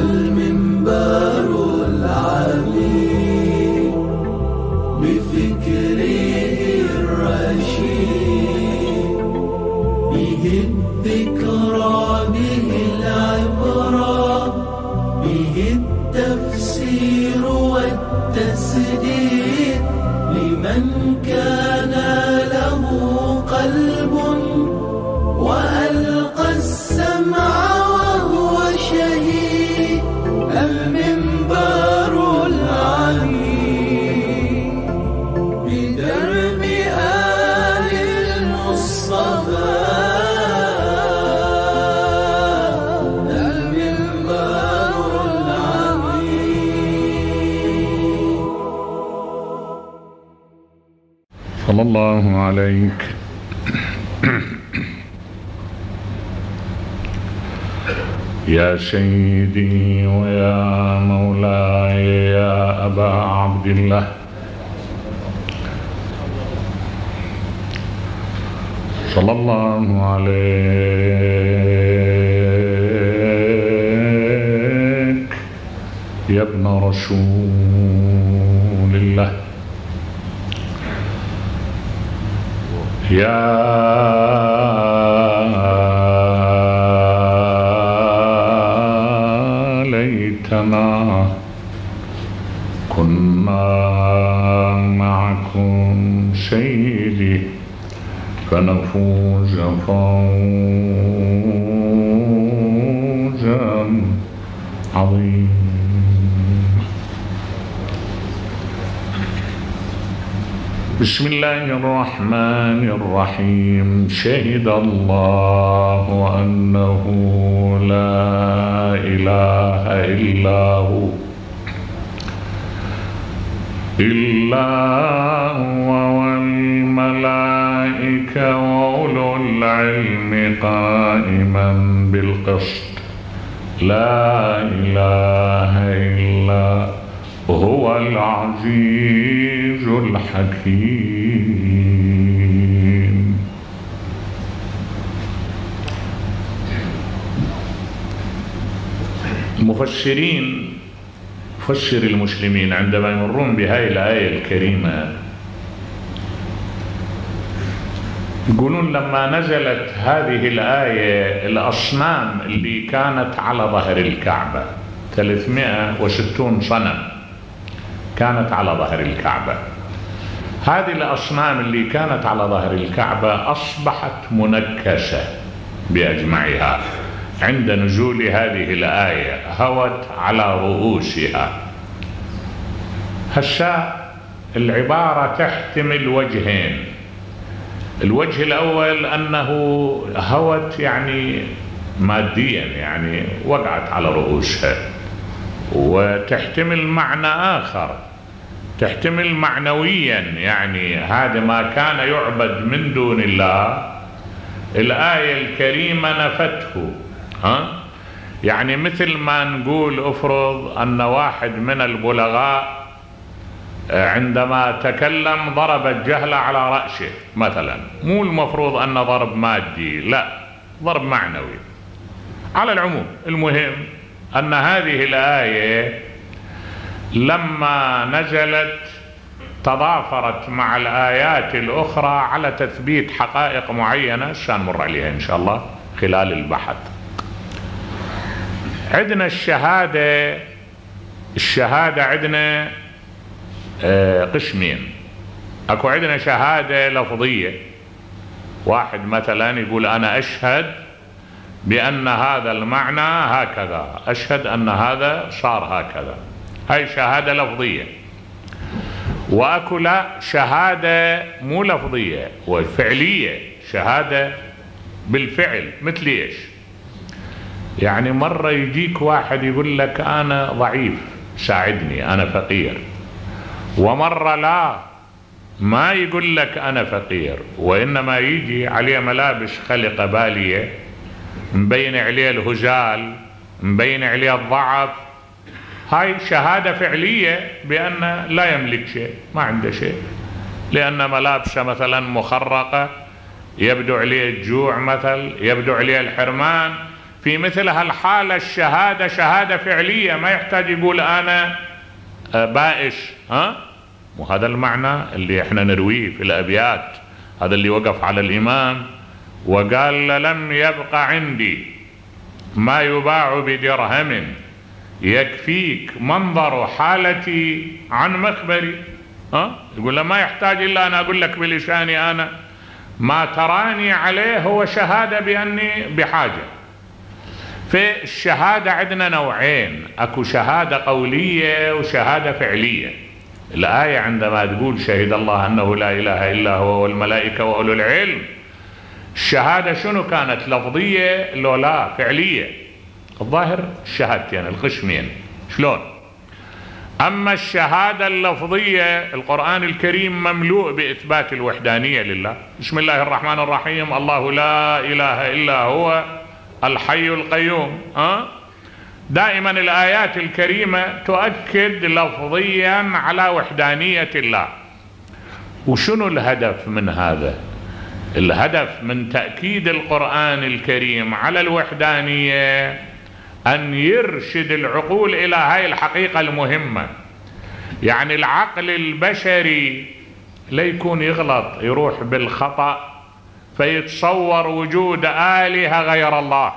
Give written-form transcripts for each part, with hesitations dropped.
المنبر العلي بفكره الرشيد، به الذكرى به العبرة، به التفسير والتسديد، لمن كان له قلب وألقى السمع وهو شهيد. المنبر العلي بدرب آل المصطفى، المنبر العلي. صلى الله عليك يا سيدي ويا مولاي يا أبا عبد الله، صلى الله عليك يا ابن رسول الله، يا ليتنا كنا معكم سيدي فنفوز فوزا عظيما. بسم الله الرحمن الرحيم. شهد الله أنه لا إله إلا هو والملائكة وأولو العلم قائما بالقسط، لا إله إلا هو العزيز الحكيم. المفسرين فسر المسلمين عندما يمرون بهذه الآية الكريمة يقولون لما نزلت هذه الآية الأصنام اللي كانت على ظهر الكعبة 360 صنم كانت على ظهر الكعبة، هذه الأصنام اللي كانت على ظهر الكعبة أصبحت منكسة بأجمعها عند نزول هذه الآية، هوت على رؤوسها. هسا العبارة تحتمل وجهين، الوجه الأول أنه هوت يعني ماديا، يعني وقعت على رؤوسها، وتحتمل معنى آخر، تحتمل معنويا، يعني هذا ما كان يعبد من دون الله الآية الكريمة نفته. يعني مثل ما نقول افرض أن واحد من البلغاء عندما تكلم ضرب الجهل على رأسه مثلا، مو المفروض أن ضرب مادي، لا، ضرب معنوي. على العموم المهم أن هذه الآية لما نزلت تضافرت مع الآيات الأخرى على تثبيت حقائق معينة سنمر عليها إن شاء الله خلال البحث. عندنا الشهادة عندنا قسمين. اكو عندنا شهادة لفظية، واحد مثلا يقول أنا أشهد بأن هذا المعنى هكذا، أشهد أن هذا صار هكذا، هاي شهادة لفظية. وأكو لا، شهادة مو لفظية وفعلية، شهادة بالفعل. مثل ايش؟ يعني مرة يجيك واحد يقول لك أنا ضعيف ساعدني أنا فقير، ومرة لا، ما يقول لك أنا فقير، وإنما يجي عليه ملابس خلقة بالية مبين عليه الهزال، مبين عليه الضعف، هاي شهادة فعلية بأن لا يملك شيء، ما عنده شيء، لأن ملابسه مثلا مخرقة، يبدو عليه الجوع مثل، يبدو عليه الحرمان، في مثل هالحالة الشهادة شهادة فعلية، ما يحتاج يقول أنا بائش. وهذا المعنى اللي احنا نرويه في الأبيات. هذا اللي وقف على الإمام وقال: لم يبق عندي ما يباع بدرهم يكفيك منظر حالتي عن مخبري. يقول له ما يحتاج إلا أن أقول لك بلساني أنا ما تراني عليه هو شهادة بأني بحاجة. فالشهادة عندنا نوعين، أكو شهادة قولية وشهادة فعلية. الآية عندما تقول شهد الله أنه لا إله إلا هو والملائكة وأولو العلم، الشهادة شنو كانت؟ لفظية لو لا فعلية؟ الظاهر الشهادتين القسمين. شلون؟ أما الشهادة اللفظية القرآن الكريم مملوء بإثبات الوحدانية لله. بسم الله الرحمن الرحيم، الله لا إله إلا هو الحي القيوم. دائما الآيات الكريمة تؤكد لفظيا على وحدانية الله. وشنو الهدف من هذا؟ الهدف من تأكيد القرآن الكريم على الوحدانية أن يرشد العقول إلى هاي الحقيقة المهمة. يعني العقل البشري لا يكون يغلط، يروح بالخطأ فيتصور وجود آلهة غير الله.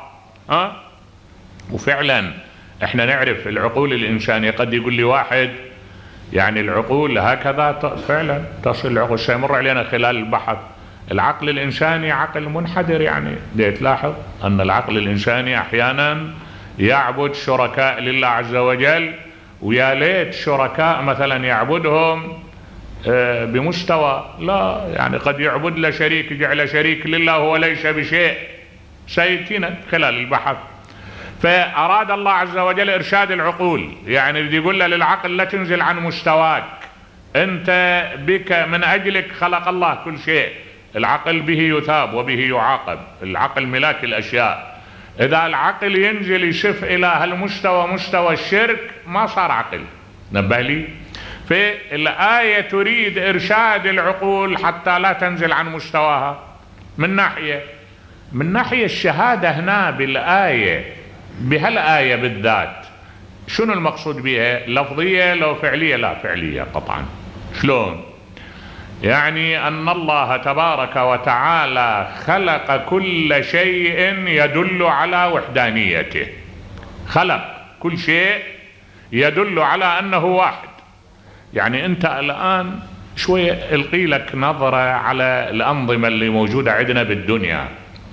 وفعلا احنا نعرف العقول الإنسانية. قد يقول لي واحد يعني العقول هكذا فعلا تصل العقول. سيمر علينا خلال البحث العقل الإنساني عقل منحدر. يعني تلاحظ أن العقل الإنساني أحيانا يعبد شركاء لله عز وجل، ويا ليت شركاء مثلا يعبدهم بمستوى، لا يعني قد يعبد له شريك، يجعل شريك لله وهو ليس بشيء. سيأتينا خلال البحث. فأراد الله عز وجل إرشاد العقول، يعني يقول له للعقل لا تنزل عن مستواك، أنت بك من أجلك خلق الله كل شيء. العقل به يثاب وبه يعاقب، العقل ملاك الأشياء. إذا العقل ينزل يشف إلى هالمستوى مستوى الشرك ما صار عقل. نبه لي. فالآية تريد إرشاد العقول حتى لا تنزل عن مستواها. من ناحية الشهادة هنا بالآية، بهالآية بالذات شنو المقصود بها؟ لفظية لو فعلية؟ لا فعلية قطعا. شلون؟ يعني أن الله تبارك وتعالى خلق كل شيء يدل على وحدانيته. خلق كل شيء يدل على أنه واحد. يعني أنت الآن شوية القي لك نظرة على الأنظمة اللي موجودة عندنا بالدنيا.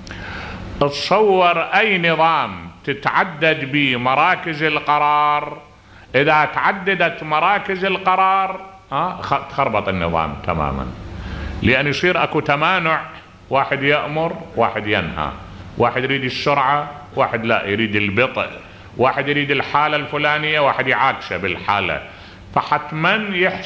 تصور أي نظام تتعدد بمراكز القرار، إذا تعددت مراكز القرار تخربط النظام تماما، لأن يصير أكو تمانع. واحد يأمر، واحد ينهى، واحد يريد السرعة، واحد لا يريد البطء، واحد يريد الحالة الفلانية، واحد يعاكسه بالحالة. فحتما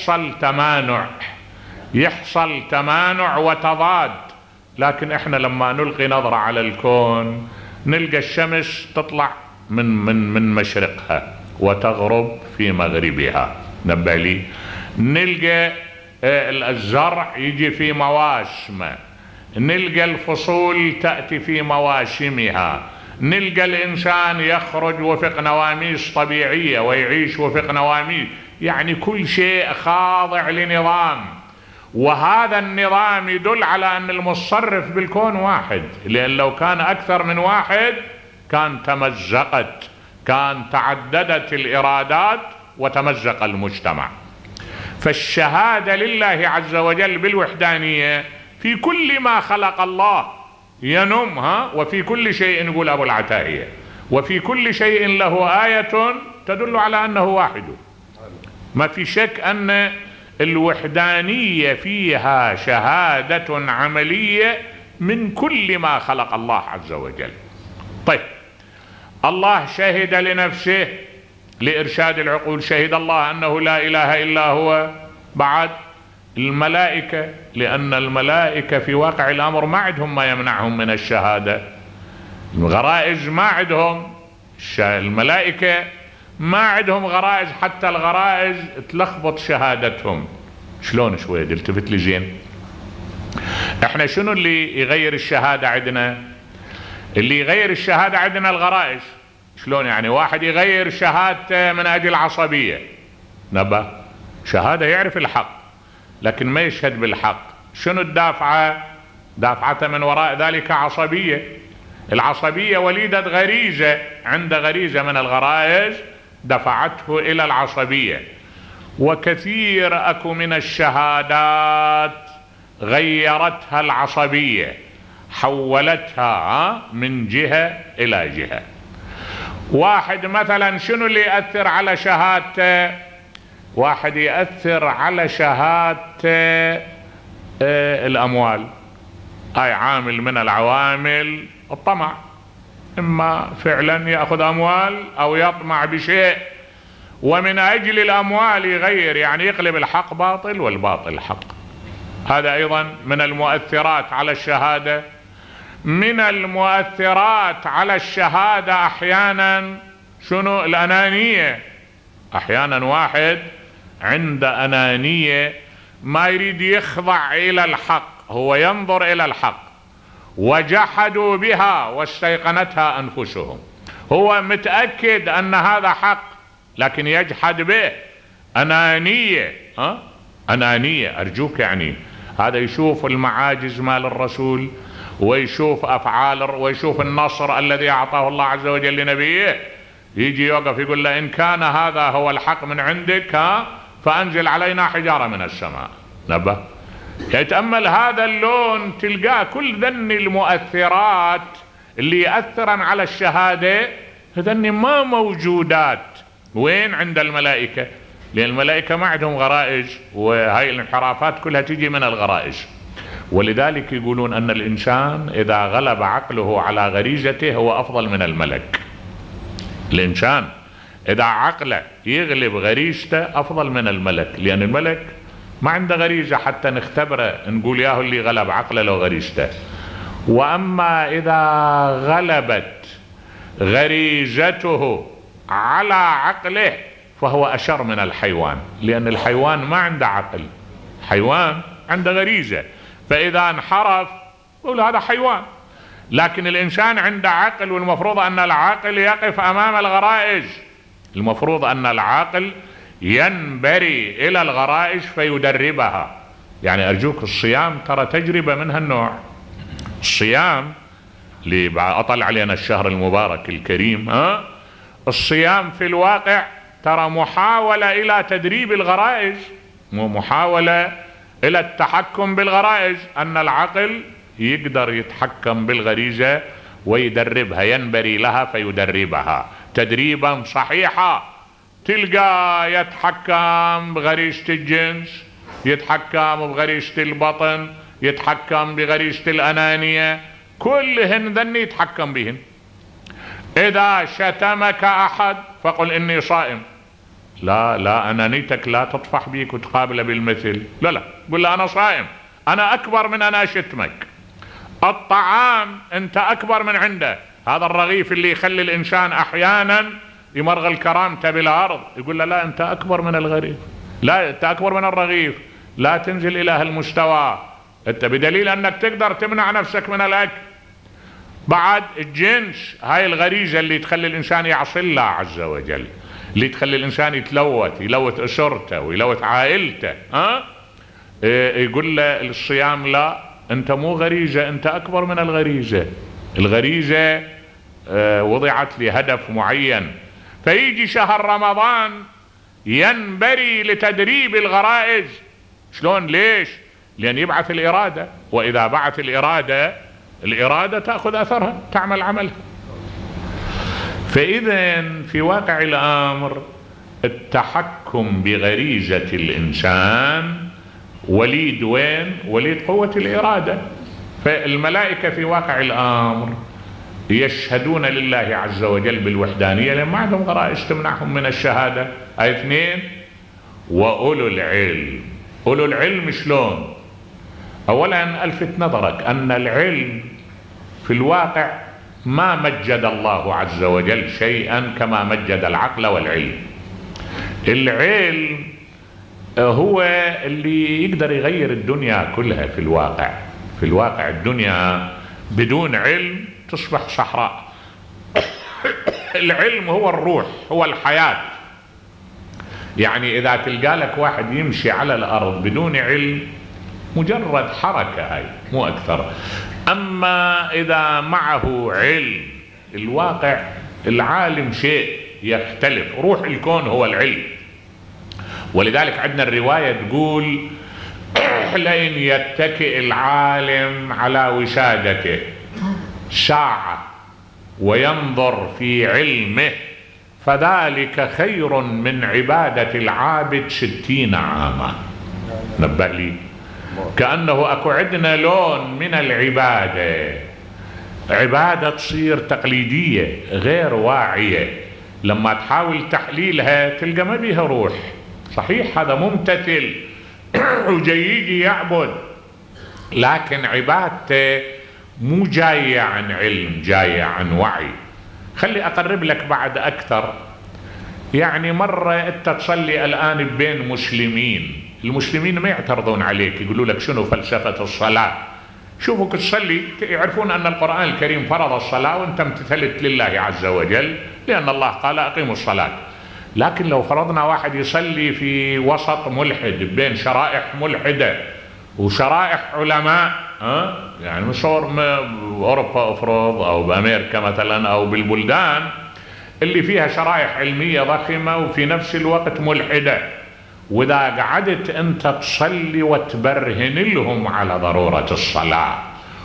يحصل تمانع وتضاد. لكن احنا لما نلقي نظرة على الكون نلقى الشمس تطلع من مشرقها وتغرب في مغربها. نبه لي. نلقى الزرع يجي في مواسمه، نلقى الفصول تأتي في مواسمها، نلقى الإنسان يخرج وفق نواميس طبيعية ويعيش وفق نواميس. يعني كل شيء خاضع لنظام، وهذا النظام يدل على أن المتصرف بالكون واحد. لأن لو كان أكثر من واحد كان تمزقت، كان تعددت الإرادات وتمزق المجتمع. فالشهادة لله عز وجل بالوحدانية في كل ما خلق الله ينم. وفي كل شيء، نقول أبو العتاهية، وفي كل شيء له آية تدل على أنه واحد. ما في شك أن الوحدانية فيها شهادة عملية من كل ما خلق الله عز وجل. طيب، الله شهد لنفسه لإرشاد العقول، شهد الله أنه لا إله إلا هو. بعد الملائكة، لأن الملائكة في واقع الأمر ما عندهم ما يمنعهم من الشهادة. الغرائز ما عندهم، الملائكة ما عندهم غرائز، حتى الغرائز تلخبط شهادتهم. شلون؟ شوية التفت لي زين. احنا شنو اللي يغير الشهادة عندنا؟ اللي يغير الشهادة عندنا الغرائز. شلون يعني واحد يغير شهادته من أجل عصبية؟ نبه شهادة يعرف الحق لكن ما يشهد بالحق. شنو الدافعة؟ دافعته من وراء ذلك عصبية. العصبية وليدة غريزة، عند غريزة من الغرائز دفعته إلى العصبية. وكثير أكو من الشهادات غيرتها العصبية، حولتها من جهة إلى جهة. واحد مثلا شنو اللي يأثر على شهادته؟ واحد يأثر على شهادته الأموال، هاي عامل من العوامل الطمع، إما فعلا يأخذ أموال أو يطمع بشيء، ومن أجل الأموال يغير، يعني يقلب الحق باطل والباطل حق. هذا أيضا من المؤثرات على الشهادة. من المؤثرات على الشهادة أحيانا شنو؟ الأنانية. أحيانا واحد عند أنانية ما يريد يخضع إلى الحق، هو ينظر إلى الحق. وجحدوا بها واستيقنتها أنفسهم، هو متأكد أن هذا حق لكن يجحد به. أنانية. أنانية. أرجوك يعني هذا يشوف المعاجز مال الرسول، ويشوف أفعال، ويشوف النصر الذي أعطاه الله عز وجل لنبيه، يجي يوقف يقول له إن كان هذا هو الحق من عندك فأنزل علينا حجارة من السماء. نبه يتأمل هذا اللون، تلقاه كل ذن المؤثرات اللي يأثرا على الشهادة هذن ما موجودات. وين؟ عند الملائكة، لأن الملائكة ما عندهم غرائز، وهاي الانحرافات كلها تيجي من الغرائز. ولذلك يقولون أن الإنسان إذا غلب عقله على غريزته هو أفضل من الملك. الإنسان إذا عقله يغلب غريزته أفضل من الملك، لأن الملك ما عنده غريزة حتى نختبره نقول ياهو اللي غلب عقله لو غريزته. وأما إذا غلبت غريزته على عقله فهو أشر من الحيوان، لأن الحيوان ما عنده عقل، حيوان عنده غريزة، فإذا انحرف يقول هذا حيوان. لكن الإنسان عنده عقل، والمفروض أن العقل يقف أمام الغرائز. المفروض أن العقل ينبري إلى الغرائز فيدربها. يعني أرجوك الصيام ترى تجربة من هالنوع. الصيام اللي أطل علينا الشهر المبارك الكريم، الصيام في الواقع ترى محاولة إلى تدريب الغرائز، محاولة إلى التحكم بالغرائز، أن العقل يقدر يتحكم بالغريزة ويدربها، ينبري لها فيدربها تدريبا صحيحا. تلقى يتحكم بغريزة الجنس، يتحكم بغريزة البطن، يتحكم بغريزة الأنانية، كلهن ذني يتحكم بهن. إذا شتمك أحد فقل إني صائم. لا أنانيتك لا تطفح بيك وتقابله بالمثل، لا قل له أنا صائم، أنا أكبر من أنا شتمك. الطعام أنت أكبر من عنده. هذا الرغيف اللي يخلي الإنسان أحيانا يمرغل كرامته بالأرض، يقول له لا أنت أكبر من الغريف، لا أنت أكبر من الرغيف، لا تنزل إلى هالمستوى أنت، بدليل أنك تقدر تمنع نفسك من الأكل. بعد الجنس، هاي الغريزة اللي تخلي الإنسان يعصي الله عز وجل، اللي تخلي الإنسان يلوث أسرته ويلوث عائلته. يقول له الصيام لا، أنت مو غريزة، أنت أكبر من الغريزة. الغريزة وضعت لهدف معين. فيجي شهر رمضان ينبري لتدريب الغرائز. شلون؟ ليش؟ لأن يبعث الإرادة، وإذا بعث الإرادة تأخذ أثرها، تعمل عملها. فإذا في واقع الأمر التحكم بغريزة الإنسان وليد وين؟ وليد قوة الإرادة. فالملائكة في واقع الأمر يشهدون لله عز وجل بالوحدانية لأن ما عندهم غرائز تمنعهم من الشهادة. اثنين، وأولو العلم. أولو العلم شلون؟ أولا ألفت نظرك أن العلم في الواقع ما مجد الله عز وجل شيئا كما مجد العقل والعلم. العلم هو اللي يقدر يغير الدنيا كلها في الواقع. في الواقع الدنيا بدون علم تصبح صحراء. العلم هو الروح، هو الحياة. يعني إذا تلقى لك واحد يمشي على الأرض بدون علم مجرد حركة، هاي مو أكثر. أما إذا معه علم، الواقع العالم شيء يختلف، روح الكون هو العلم. ولذلك عندنا الرواية تقول: لئن يتكئ العالم على وسادته ساعة وينظر في علمه فذلك خير من عبادة العابد 60 عاما. نبه لي، كأنه أكو عندنا لون من العبادة، عبادة تصير تقليدية غير واعية، لما تحاول تحليلها تلقى ما بيها روح. صحيح هذا ممتثل وجيجي يعبد، لكن عبادته مو جاية عن علم، جاية عن وعي. خلي أقرب لك بعد أكثر. يعني مرة أنت تصلي الآن بين مسلمين، المسلمين ما يعترضون عليك، يقولوا لك شنو فلسفة الصلاة، شوفوك تصلي يعرفون أن القرآن الكريم فرض الصلاة وأنت امتثلت لله عز وجل، لأن الله قال أقيموا الصلاة. لكن لو فرضنا واحد يصلي في وسط ملحد بين شرائح ملحدة وشرائح علماء، يعني مصور بأوروبا أفرض أو بأمريكا مثلا أو بالبلدان اللي فيها شرائح علمية ضخمة وفي نفس الوقت ملحدة، وإذا قعدت أنت تصلي وتبرهن لهم على ضرورة الصلاة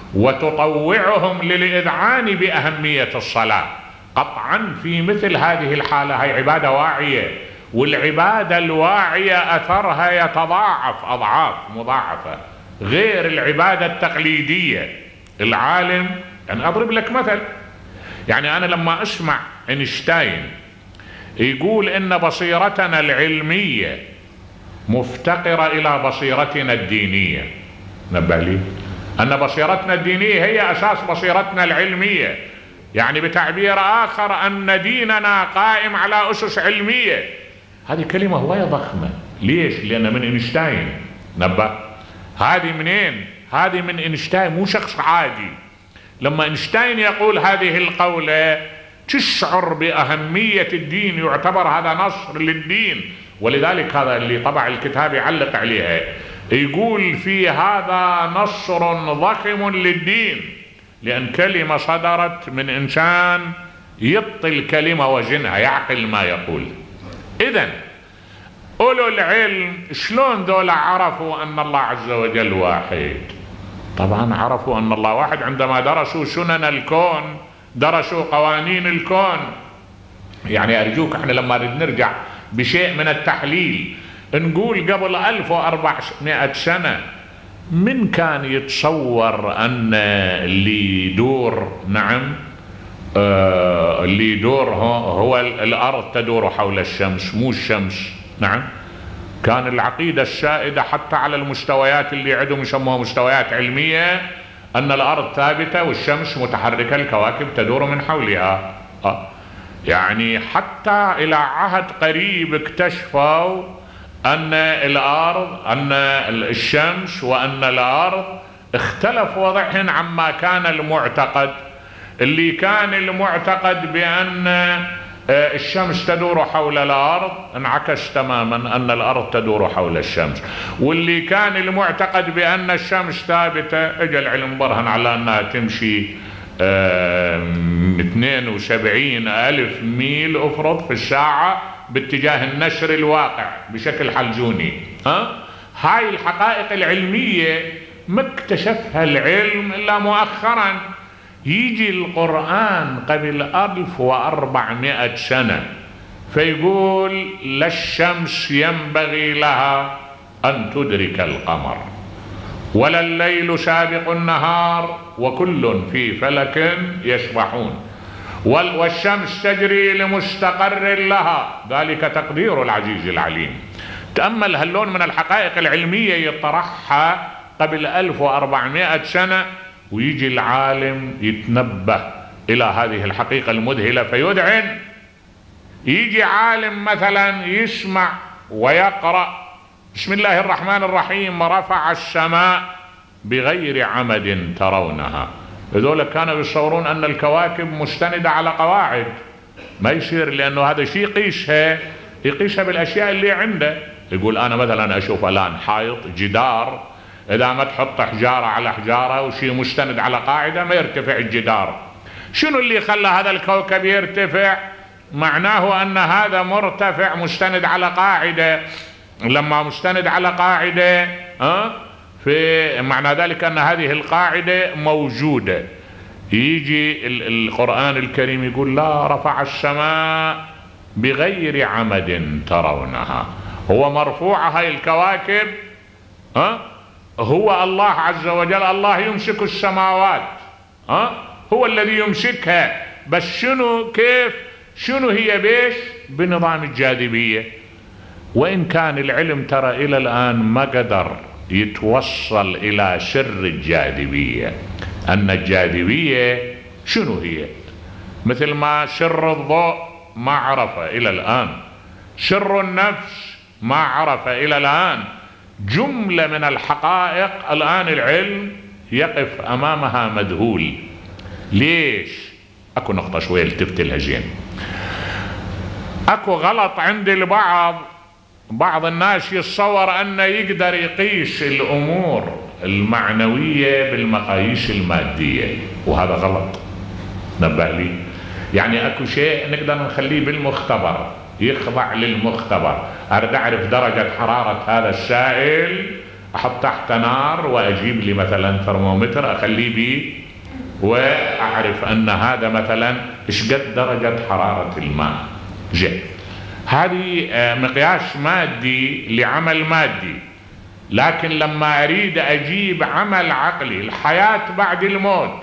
وتطوعهم للإذعان بأهمية الصلاة، قطعا في مثل هذه الحالة هي عبادة واعية، والعبادة الواعية أثرها يتضاعف أضعاف مضاعفة غير العبادة التقليدية. العالم، يعني أضرب لك مثل، يعني أنا لما أسمع أينشتاين يقول إن بصيرتنا العلمية مفتقرة إلى بصيرتنا الدينية، نبه لي أن بصيرتنا الدينية هي أساس بصيرتنا العلمية، يعني بتعبير آخر أن ديننا قائم على أسس علمية. هذه كلمة هواية ضخمة. ليش؟ لأن من أينشتاين. نبه، هذه منين؟ هذه من أينشتاين، مو شخص عادي. لما أينشتاين يقول هذه القولة تشعر بأهمية الدين، يعتبر هذا نصر للدين. ولذلك هذا اللي طبع الكتاب يعلق عليها، يقول في هذا نصر ضخم للدين، لأن كلمة صدرت من إنسان يعطي الكلمة وزنها، يعقل ما يقول. إذن أولو العلم شلون دول عرفوا أن الله عز وجل واحد؟ طبعا عرفوا أن الله واحد عندما درسوا سنن الكون، درسوا قوانين الكون. يعني أرجوك احنا لما نرجع بشيء من التحليل نقول قبل 1400 سنة من كان يتصور أن اللي يدور، نعم اللي يدور هو الأرض تدور حول الشمس مو الشمس؟ نعم، كان العقيدة السائدة حتى على المستويات اللي عندهم يسموها مستويات علمية أن الأرض ثابتة والشمس متحركة، الكواكب تدور من حولها. يعني حتى إلى عهد قريب اكتشفوا أن الأرض، أن الشمس وأن الأرض اختلف وضعهن عما كان المعتقد. اللي كان المعتقد بأن الشمس تدور حول الأرض انعكس تماما، أن الأرض تدور حول الشمس. واللي كان المعتقد بأن الشمس ثابتة اجى العلم برهن على أنها تمشي 72,000 ميل أفرض في الساعة باتجاه النشر الواقع بشكل حلزوني. هاي الحقائق العلمية ما اكتشفها العلم إلا مؤخرا. يجي القرآن قبل 1400 سنة فيقول لا الشمس ينبغي لها أن تدرك القمر ولا الليل سابق النهار وكل في فلك يسبحون والشمس تجري لمستقر لها ذلك تقدير العزيز العليم. تأمل هاللون من الحقائق العلمية يطرحها قبل 1400 سنة، ويجي العالم يتنبه إلى هذه الحقيقة المذهلة فيدعن. يجي عالم مثلا يسمع ويقرأ بسم الله الرحمن الرحيم رفع السماء بغير عمد ترونها هذول كانوا يتصورون أن الكواكب مستندة على قواعد، ما يصير، لأنه هذا شيء يقيسها بالأشياء اللي عنده. يقول أنا مثلا أشوف الآن حائط جدار، إذا ما تحط حجارة على حجارة وشيء مستند على قاعدة ما يرتفع الجدار. شنو اللي خلى هذا الكوكب يرتفع؟ معناه أن هذا مرتفع مستند على قاعدة. لما مستند على قاعدة في معنى ذلك أن هذه القاعدة موجودة. يجي القرآن الكريم يقول لا رفع السماء بغير عمد ترونها. هو مرفوعة هاي الكواكب، هو الله عز وجل، الله يمسك السماوات، هو الذي يمسكها. بس شنو كيف؟ شنو هي بيش؟ بنظام الجاذبية. وإن كان العلم ترى إلى الآن ما قدر يتوصل إلى سر الجاذبية، أن الجاذبية شنو هي، مثل ما سر الضوء ما عرف إلى الآن، سر النفس ما عرف إلى الآن، جملة من الحقائق الآن العلم يقف أمامها مذهول. ليش؟ أكو نقطة شوية التفت لها زين. أكو غلط عند البعض، بعض الناس يتصور أنه يقدر يقيس الأمور المعنوية بالمقاييس المادية، وهذا غلط. نبه لي، يعني أكو شيء نقدر نخليه بالمختبر، يخضع للمختبر. أريد أعرف درجة حرارة هذا السائل، أحط تحت نار وأجيب لي مثلا ثرمومتر أخليه بيه وأعرف أن هذا مثلا إيش قد درجة حرارة الماء. زين، هذه مقياس مادي لعمل مادي. لكن لما أريد أجيب عمل عقلي، الحياة بعد الموت،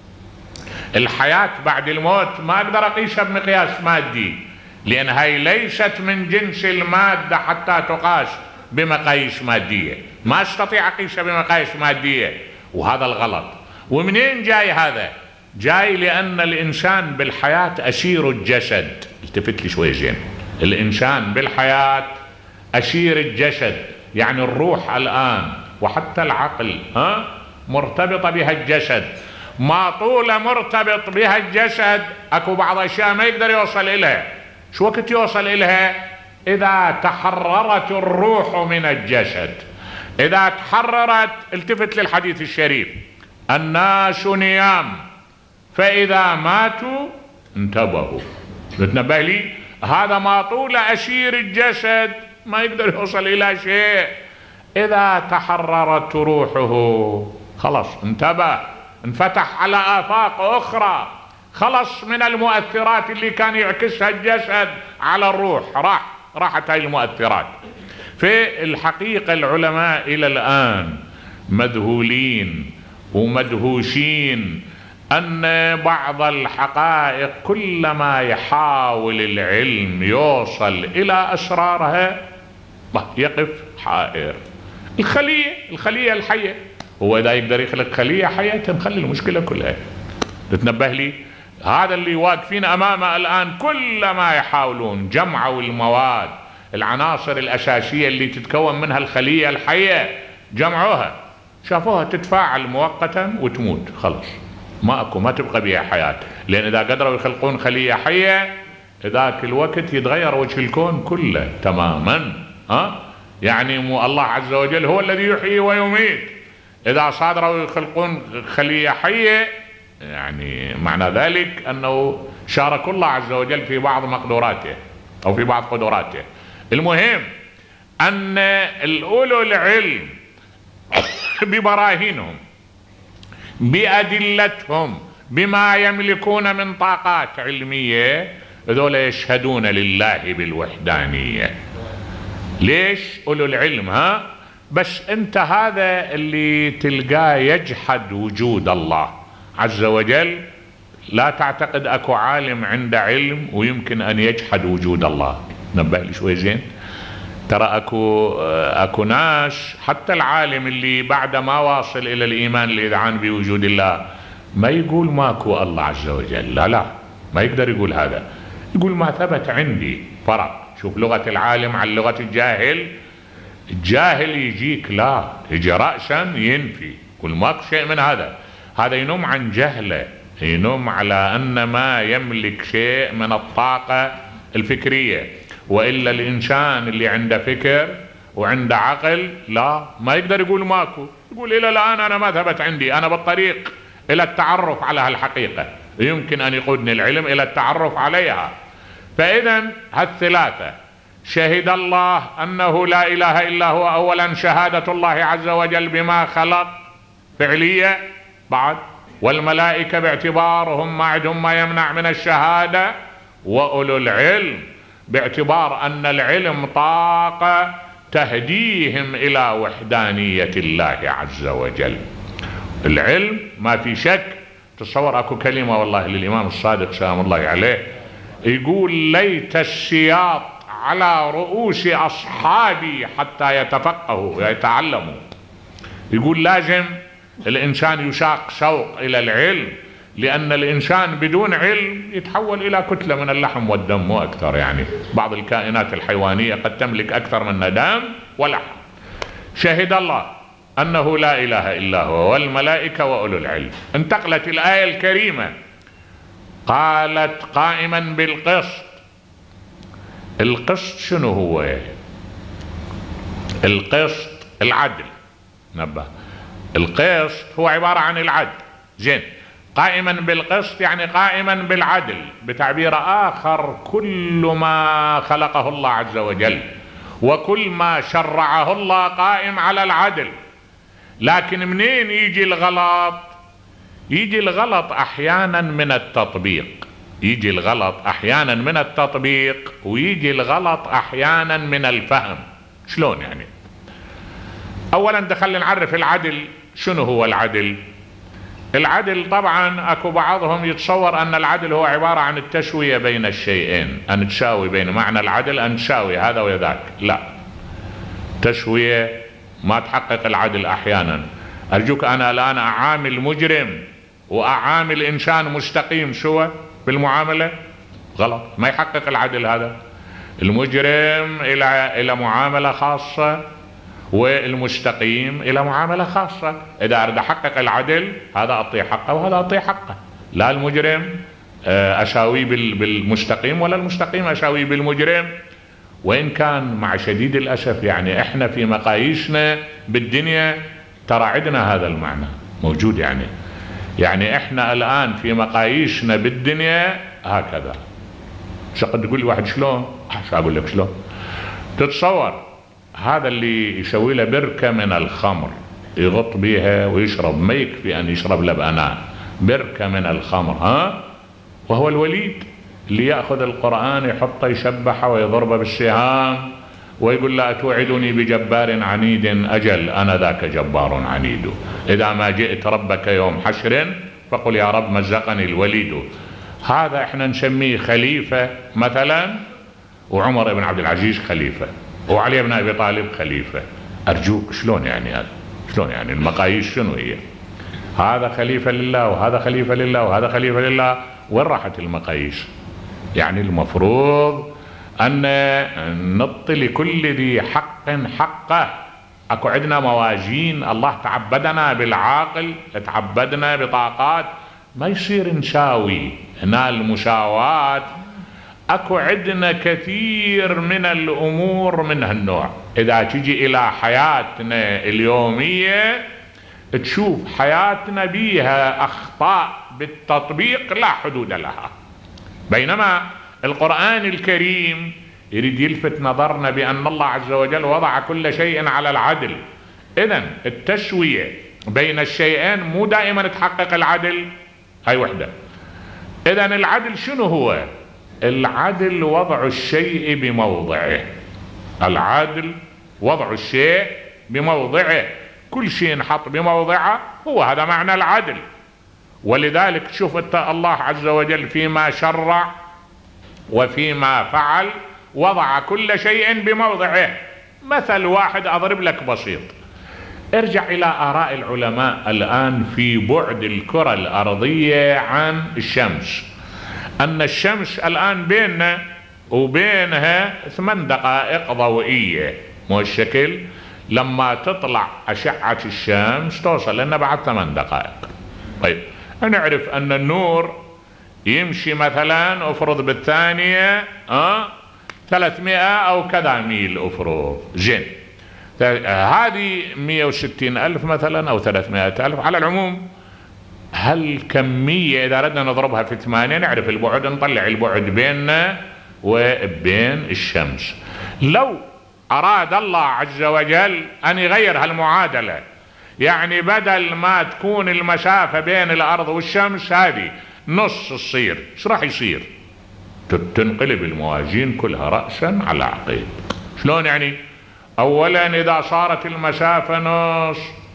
الحياة بعد الموت ما أقدر أقيسها بمقياس مادي، لأن هاي ليست من جنس المادة حتى تقاس بمقاييس مادية. ما أستطيع أقيسها بمقاييس مادية، وهذا الغلط. ومنين جاي هذا؟ جاي لأن الإنسان بالحياة أسير الجسد. التفت لي شوي زين. الإنسان بالحياة أسير الجسد، يعني الروح الآن وحتى العقل مرتبطة بها الجسد. ما طول مرتبط بها الجسد أكو بعض أشياء ما يقدر يوصل إليها. شو وقت يوصل إليها؟ إذا تحررت الروح من الجسد. إذا تحررت، التفت للحديث الشريف، الناس نيام فإذا ماتوا انتبهوا. تنبه لي، هذا ما طول أسير الجسد ما يقدر يوصل إلى شيء. إذا تحررت روحه خلص انتبه، انفتح على آفاق أخرى، خلص من المؤثرات اللي كان يعكسها الجسد على الروح، راحت هاي المؤثرات. في الحقيقة العلماء إلى الآن مذهولين ومدهوشين أن بعض الحقائق كلما يحاول العلم يوصل إلى أسرارها يقف حائر. الخلية الحية، هو إذا يقدر يخلق خلية حية تمخلي المشكلة كلها. تتنبه لي، هذا اللي واقفين أمامه الآن كلما يحاولون جمعوا المواد، العناصر الأساسية اللي تتكون منها الخلية الحية، جمعوها، شافوها تتفاعل مؤقتا وتموت، خلص ما تبقى بها حياة. لأن إذا قدروا يخلقون خلية حية ذاك الوقت يتغير وجه الكون كله تماما. يعني الله عز وجل هو الذي يحيي ويميت. إذا صادروا يخلقون خلية حية، يعني معنى ذلك أنه شاركوا الله عز وجل في بعض مقدوراته أو في بعض قدراته. المهم أن أولو العلم ببراهينهم، بأدلتهم، بما يملكون من طاقات علمية، ذولا يشهدون لله بالوحدانية. ليش؟ أولو العلم. بس أنت هذا اللي تلقاه يجحد وجود الله عز وجل، لا تعتقد أكو عالم عنده علم ويمكن أن يجحد وجود الله. نبه لي شوي زين. ترى أكو ناس، حتى العالم اللي بعد ما واصل إلى الإيمان الإذعان بوجود الله ما يقول ماكو الله عز وجل، لا ما يقدر يقول هذا، يقول ما ثبت عندي. فرق. شوف لغة العالم عن لغة الجاهل. الجاهل يجيك لا يجي رأسا ينفي، يقول ماكو شيء من هذا. هذا ينم عن جهله، ينم على أن ما يملك شيء من الطاقة الفكرية. وإلا الإنسان اللي عنده فكر وعنده عقل لا، ما يقدر يقول ماكو، يقول إلى الآن أنا ما ثبت عندي، أنا بالطريق إلى التعرف على هالحقيقة، يمكن أن يقودني العلم إلى التعرف عليها. فإذا هالثلاثة، شهد الله أنه لا إله إلا هو، أولا شهادة الله عز وجل بما خلق فعلية بعد، والملائكة باعتبارهم ما عندهم ما يمنع من الشهادة، وأولو العلم باعتبار أن العلم طاقة تهديهم إلى وحدانية الله عز وجل. العلم ما في شك. تصور أكو كلمة والله للإمام الصادق سلام الله عليه، يقول ليت السياط على رؤوس أصحابي حتى يتفقهوا ويتعلموا. يقول لازم الإنسان يساق سوق إلى العلم، لأن الإنسان بدون علم يتحول إلى كتلة من اللحم والدم وأكثر. يعني بعض الكائنات الحيوانية قد تملك أكثر من دم ولحم. شهد الله أنه لا إله إلا هو والملائكة وأولو العلم. انتقلت الآية الكريمة قالت قائما بالقسط. القسط شنو هو؟ القسط العدل. نبه، القسط هو عبارة عن العدل. زين، قائما بالقسط يعني قائما بالعدل. بتعبير آخر، كل ما خلقه الله عز وجل وكل ما شرعه الله قائم على العدل. لكن منين يجي الغلط؟ يجي الغلط أحيانا من التطبيق، يجي الغلط أحيانا من التطبيق، ويجي الغلط أحيانا من الفهم. شلون يعني؟ أولا دخلنا نعرف العدل. شنو هو العدل؟ العدل طبعا أكو بعضهم يتصور أن العدل هو عبارة عن التسوية بين الشيئين، أن تساوي بين معنى العدل أن تساوي هذا وذاك. لا، تسوية ما تحقق العدل أحيانا. أرجوك أنا الآن أعامل مجرم وأعامل إنسان مستقيم سوا بالمعاملة، غلط، ما يحقق العدل. هذا المجرم إلى معاملة خاصة والمستقيم إلى معاملة خاصة. إذا أريد أحقق العدل هذا أعطيه حقه وهذا أعطيه حقه، لا المجرم أساويه بالمستقيم ولا المستقيم أساويه بالمجرم. وإن كان مع شديد الأسف يعني إحنا في مقاييسنا بالدنيا ترى عندنا هذا المعنى موجود. يعني إحنا الآن في مقاييسنا بالدنيا هكذا. شو قد تقول لي واحد شلون؟ شو أقول لك شلون؟ تتصور هذا اللي يسوي له بركة من الخمر يغط بيها ويشرب، ما يكفي أن يشرب له بأناء بركة من الخمر، وهو الوليد اللي يأخذ القرآن يحطه يشبحه ويضربه بالسهام ويقول لا توعدني بجبار عنيد، أجل أنا ذاك جبار عنيد، إذا ما جئت ربك يوم حشر فقل يا رب مزقني الوليد. هذا احنا نسميه خليفة مثلا، وعمر بن عبد العزيز خليفة، وعلي بن أبي طالب خليفة. أرجوك شلون يعني هذا؟ شلون يعني؟ المقاييس شنو هي؟ هذا خليفة لله وهذا خليفة لله وهذا خليفة لله، وين راحت المقاييس؟ يعني المفروض أن نعطي لكل ذي حق حقه. أكو عندنا موازين، الله تعبدنا بالعاقل، تعبدنا بطاقات، ما يصير نساوي هنا المساواة. أكو عندنا كثير من الأمور من هالنوع. إذا تجي إلى حياتنا اليومية تشوف حياتنا بيها أخطاء بالتطبيق لا حدود لها، بينما القرآن الكريم يريد يلفت نظرنا بأن الله عز وجل وضع كل شيء على العدل. إذن التسوية بين الشيئين مو دائما تحقق العدل، هاي وحدة. إذن العدل شنو هو؟ العدل وضع الشيء بموضعه. العدل وضع الشيء بموضعه، كل شيء ينحط بموضعه، هو هذا معنى العدل. ولذلك شوف الله عز وجل فيما شرع وفيما فعل وضع كل شيء بموضعه. مثل واحد أضرب لك بسيط، ارجع إلى آراء العلماء الآن في بعد الكرة الأرضية عن الشمس، أن الشمس الآن بيننا وبينها 8 دقائق ضوئية، مو الشكل لما تطلع أشعة الشمس توصل لنا بعد 8 دقائق. طيب نعرف أن النور يمشي مثلا افرض بالثانية 300 أو كذا ميل افرض. زين، هذه 160,000 مثلا أو 300,000 على العموم. هل كمية إذا أردنا نضربها في 8 نعرف البعد، نطلع البعد بيننا وبين الشمس. لو أراد الله عز وجل أن يغير هالمعادلة، يعني بدل ما تكون المسافة بين الأرض والشمس هذه نص تصير، ايش راح يصير؟ تنقلب الموازين كلها رأسا على عقب. شلون يعني؟ أولا إذا صارت المسافة نص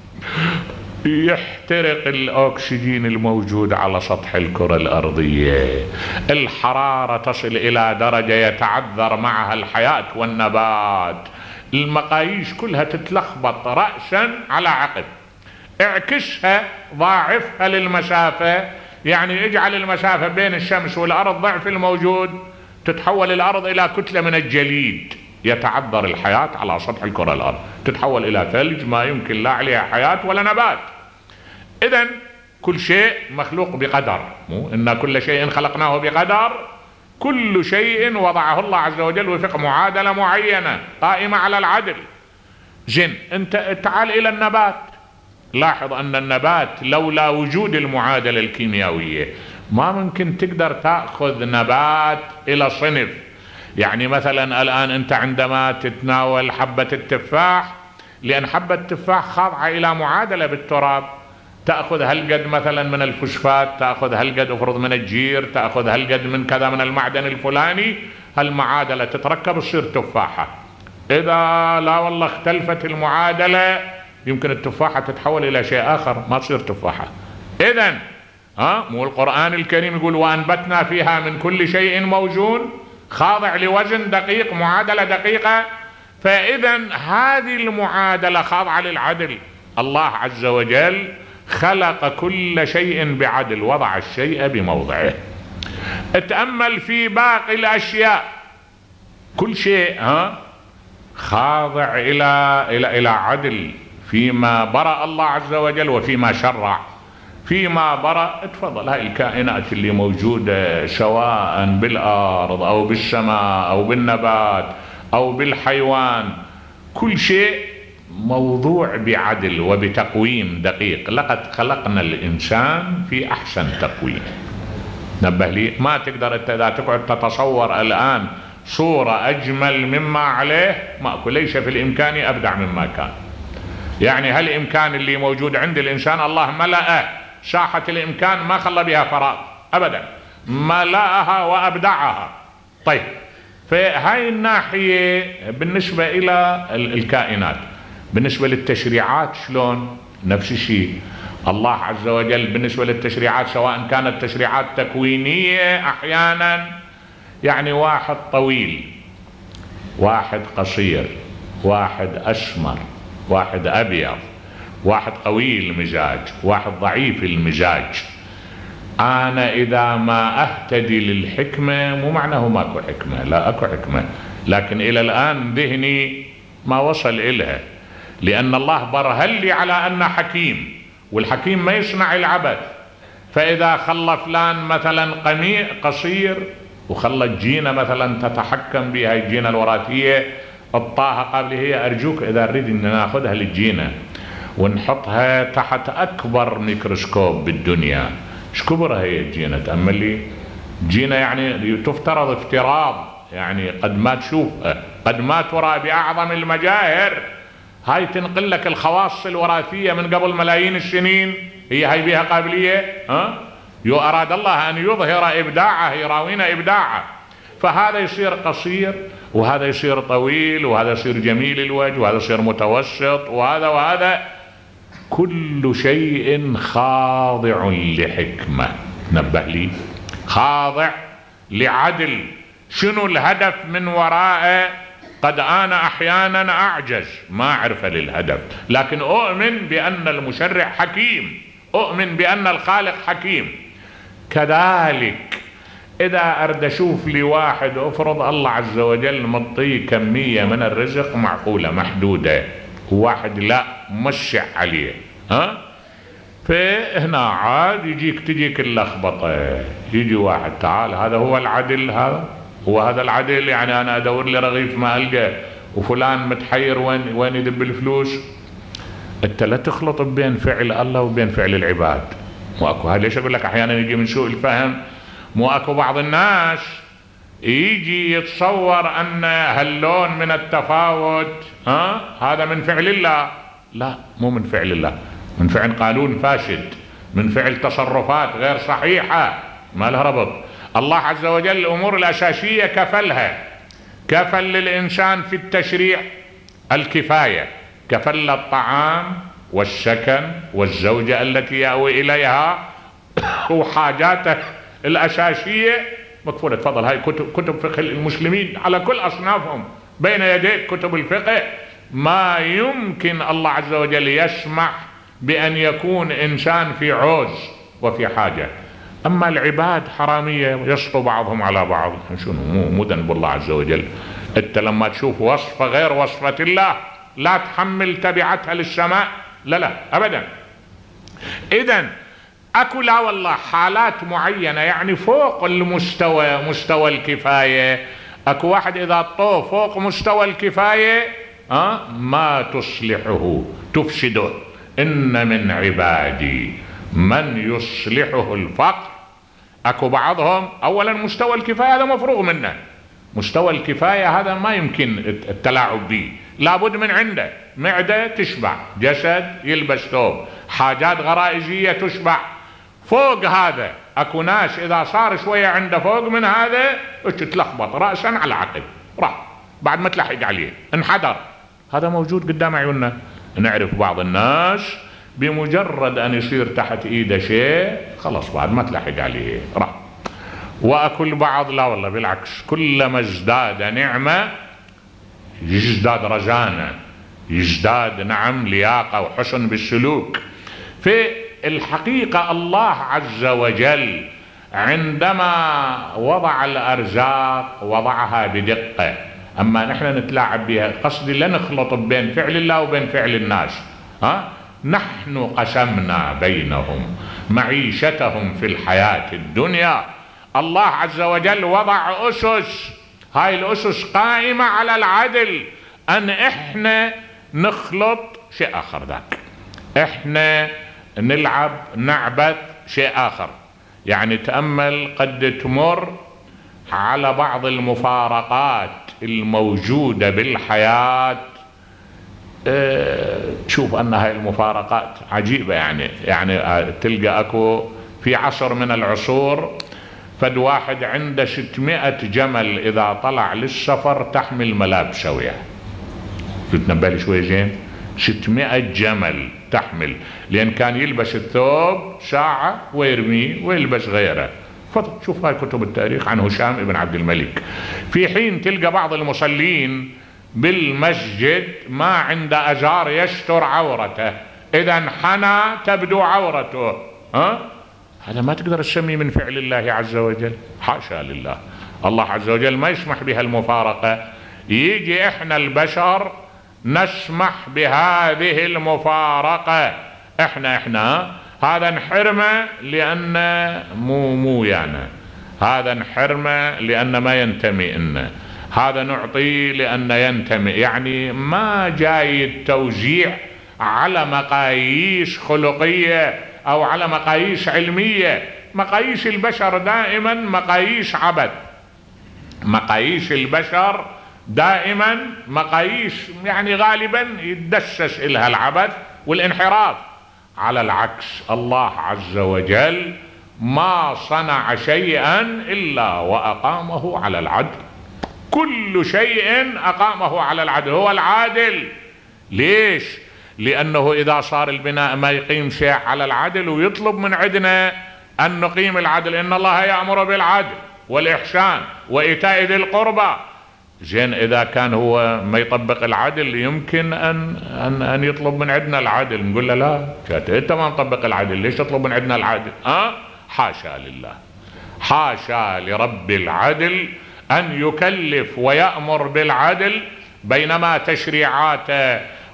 يحترق الأكسجين الموجود على سطح الكرة الأرضية، الحرارة تصل إلى درجة يتعذر معها الحياة والنبات، المقاييس كلها تتلخبط رأسا على عقب. اعكسها، ضاعفها للمسافة، يعني اجعل المسافة بين الشمس والأرض ضعف الموجود، تتحول الأرض إلى كتلة من الجليد يتعذر الحياة على سطح الكرة الأرض، تتحول إلى ثلج ما يمكن لا عليها حياة ولا نبات. إذن كل شيء مخلوق بقدر، مو إن كل شيء خلقناه بقدر، كل شيء وضعه الله عز وجل وفق معادلة معينة قائمة على العدل. زين، أنت تعال إلى النبات، لاحظ أن النبات لولا وجود المعادلة الكيميائية ما ممكن تقدر تأخذ نبات إلى صنف. يعني مثلا الآن أنت عندما تتناول حبة التفاح، لأن حبة التفاح خاضعة إلى معادلة بالتراب، تأخذ هالقد مثلا من الفوسفات، تأخذ هالقد افرض من الجير، تأخذ هالقد من كذا من المعدن الفلاني، هالمعادلة تتركب تصير تفاحة. إذا لا والله اختلفت المعادلة يمكن التفاحة تتحول إلى شيء آخر ما تصير تفاحة. إذن مو القرآن الكريم يقول وأنبتنا فيها من كل شيء موزون خاضع لوزن دقيق، معادلة دقيقة. فإذا هذه المعادلة خاضعة للعدل. الله عز وجل خلق كل شيء بعدل، وضع الشيء بموضعه. اتأمل في باقي الأشياء، كل شيء خاضع إلى عدل فيما برأ الله عز وجل وفيما شرع. فيما برأ تفضل هاي الكائنات اللي موجودة سواء بالأرض أو بالسماء أو بالنبات أو بالحيوان، كل شيء موضوع بعدل وبتقويم دقيق. لقد خلقنا الإنسان في أحسن تقويم. نبه لي، ما تقدر إذا تقعد تتصور الآن صورة أجمل مما عليه، ماكو، ليس في الإمكان أبدع مما كان. يعني هالإمكان اللي موجود عند الإنسان الله ملأه، ساحة الإمكان ما خلى بها فراغ أبدا، ملأها وأبدعها. طيب، فهاي الناحية بالنسبة إلى الكائنات. بالنسبة للتشريعات شلون؟ نفس الشيء. الله عز وجل بالنسبة للتشريعات سواء كانت تشريعات تكوينية أحيانا، يعني واحد طويل، واحد قصير، واحد أسمر، واحد أبيض، واحد قوي المزاج، واحد ضعيف المزاج. أنا إذا ما أهتدي للحكمة مو معناه ماكو حكمة، لا أكو حكمة، لكن إلى الآن ذهني ما وصل إلها، لأن الله برهن لي على أن حكيم، والحكيم ما يصنع العبث. فإذا خلى فلان مثلا قصير وخلى الجينة مثلا تتحكم بها، الجينة الوراثية الطاها قبل، هي أرجوك إذا نريد أن ناخذها للجينة ونحطها تحت أكبر ميكروسكوب بالدنيا، ايش كبرها هي الجينة؟ تأمل لي، جينة يعني تفترض افتراض، يعني قد ما تشوفها، قد ما ترى بأعظم المجاهر. هاي تنقل لك الخواص الوراثية من قبل ملايين السنين، هي هاي بها قابلية. يو أراد الله أن يظهر إبداعه، يراوينا إبداعه. فهذا يصير قصير، وهذا يصير طويل، وهذا يصير جميل الوجه، وهذا يصير متوسط، وهذا كل شيء خاضع لحكمة. نبه لي، خاضع لعدل. شنو الهدف من وراءه؟ قد أنا أحيانا أعجز ما أعرف للهدف، لكن أؤمن بأن المشرع حكيم، أؤمن بأن الخالق حكيم. كذلك إذا أرد أشوف لي واحد، أفرض الله عز وجل مطيه كمية من الرزق معقولة محدودة، واحد لا موسع عليه، فهنا عاد تجيك اللخبطة. يجي واحد تعال هذا هو العدل، هذا العدل، يعني أنا أدور لي رغيف ما ألقى وفلان متحير وين يدب الفلوس. أنت لا تخلط بين فعل الله وبين فعل العباد. مو أكو هذا ليش أقول لك أحيانا يجي من سوء الفهم. مو أكو بعض الناس يجي يتصور أن هاللون من التفاوت هذا من فعل الله. لا، مو من فعل الله، من فعل قانون فاسد، من فعل تصرفات غير صحيحة ما لها ربط. الله عز وجل الأمور الأساسية كفلها، كفل للإنسان في التشريع الكفاية، كفل الطعام والسكن والزوجة التي يأوي إليها وحاجاته الأساسية مكفولة. تفضل، هاي كتب فقه المسلمين على كل أصنافهم بين يديك، كتب الفقه. ما يمكن الله عز وجل يسمح بأن يكون إنسان في عوز وفي حاجة. أما العباد حرامية يسطو بعضهم على بعض. شنو مو ذنب الله عز وجل. أنت لما تشوف وصفة غير وصفة الله لا تحمل تبعتها للسماء، لا أبدا. إذن أكو لا والله حالات معينة يعني فوق المستوى، مستوى الكفاية. أكو واحد إذا طوه فوق مستوى الكفاية ما تصلحه تفسده. إن من عبادي من يصلحه الفقر. أكو بعضهم أولا مستوى الكفاية هذا مفروغ منه. مستوى الكفاية هذا ما يمكن التلاعب به، لابد من عنده معدة تشبع، جسد يلبس ثوب، حاجات غرائزية تشبع. فوق هذا أكو ناس إذا صار شوية عنده فوق من هذا تلخبط رأسا على عقب، راح بعد ما تلحق عليه انحدر. هذا موجود قدام عيوننا. نعرف بعض الناس بمجرد أن يصير تحت إيده شيء خلاص بعد ما تلحق عليه راح. وأكل بعض لا والله بالعكس، كلما ازداد نعمة يزداد رزانة، يزداد لياقة وحسن بالسلوك. في الحقيقة الله عز وجل عندما وضع الأرزاق وضعها بدقة، أما نحن نتلاعب بها. قصدي لا نخلط بين فعل الله وبين فعل الناس. نحن قسمنا بينهم معيشتهم في الحياة الدنيا. الله عز وجل وضع أسس، هاي الأسس قائمة على العدل. أن إحنا نخلط شيء آخر، ذاك إحنا نعبث شيء آخر. يعني تأمل قد تمر على بعض المفارقات الموجودة بالحياة، تشوف أن هاي المفارقات عجيبة. يعني تلقى أكو في عصر من العصور فد واحد عنده 600 جمل إذا طلع للسفر تحمل ملابسه وياه. تتنبه شوي زين، 600 جمل تحمل، لأن كان يلبس الثوب ساعة ويرميه ويلبس غيره. شوف هاي كتب التاريخ عن هشام بن عبد الملك. في حين تلقى بعض المصلين بالمسجد ما عنده أزار يستر عورته، إذا انحنى تبدو عورته. هذا ما تقدر تسميه من فعل الله عز وجل، حاشا لله. الله عز وجل ما يسمح بها المفارقة. يجي احنا البشر نسمح بهذه المفارقة. احنا هذا نحرمه لأن مو يعني، هذا نحرمه لأن ما ينتمي إلنا، هذا نعطيه لأن ينتمي. يعني ما جاي التوزيع على مقاييس خلقية أو على مقاييس علمية. مقاييس البشر دائما مقاييس عبث. مقاييس البشر دائما مقاييس يعني غالبا يتدسس إلها العبث والانحراف. على العكس الله عز وجل ما صنع شيئا إلا وأقامه على العدل. كل شيء أقامه على العدل، هو العادل. ليش؟ لأنه إذا صار البناء ما يقيم شيء على العدل ويطلب من عندنا أن نقيم العدل. إن الله يأمر بالعدل والإحسان وإيتاء ذي القربى. زين إذا كان هو ما يطبق العدل يمكن أن يطلب من عندنا العدل. نقول له لا، أنت ما مطبق العدل، ليش تطلب من عندنا العدل؟ حاشا لله، حاشا لرب العدل أن يكلف ويأمر بالعدل، بينما تشريعاته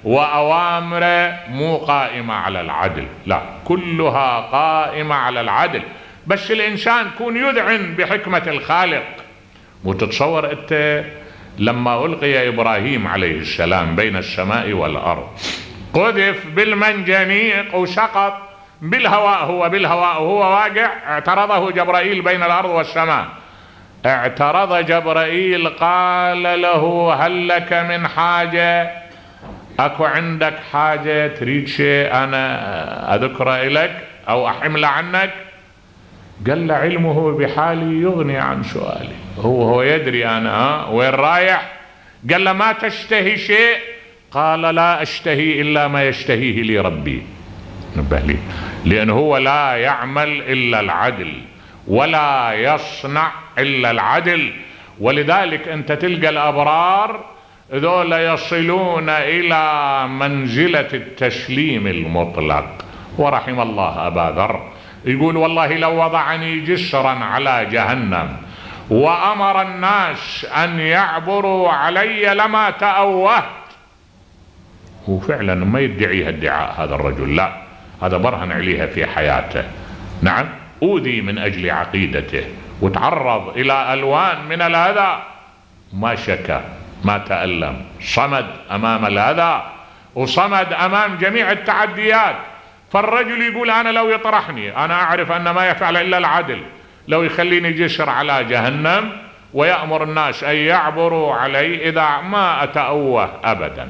وأوامره مو قائمة على العدل، لا، كلها قائمة على العدل. بس الإنسان يكون يذعن بحكمة الخالق. وتتصور أنت لما ألقي إبراهيم عليه السلام بين السماء والأرض، قذف بالمنجنيق وسقط بالهواء، هو بالهواء وهو واقع، اعترضه جبرائيل بين الأرض والسماء. اعترض جبرائيل، قال له: هل لك من حاجة؟ أكو عندك حاجة تريد شيء أنا أذكر لك أو أحمل عنك؟ قال له: علمه بحالي يغني عن سؤالي. هو يدري أنا وين رايح. قال له: ما تشتهي شيء؟ قال: لا أشتهي إلا ما يشتهيه لي ربي. نبه لي، لأنه هو لا يعمل إلا العدل ولا يصنع إلا العدل. ولذلك أنت تلقى الأبرار ذولا يصلون إلى منزلة التسليم المطلق. ورحم الله أبا ذر، يقول: والله لو وضعني جسرا على جهنم وأمر الناس أن يعبروا علي لما تأوهت. هو فعلا ما يدعيها ادعاء هذا الرجل، لا، هذا برهن عليها في حياته. نعم، أوذي من أجل عقيدته وتعرض إلى ألوان من الأذى، ما شكى ما تألم، صمد أمام الأذى وصمد أمام جميع التعديات. فالرجل يقول: أنا لو يطرحني، أنا أعرف أن ما يفعل إلا العدل، لو يخليني جسر على جهنم ويأمر الناس أن يعبروا علي إذا ما أتأوه أبدا.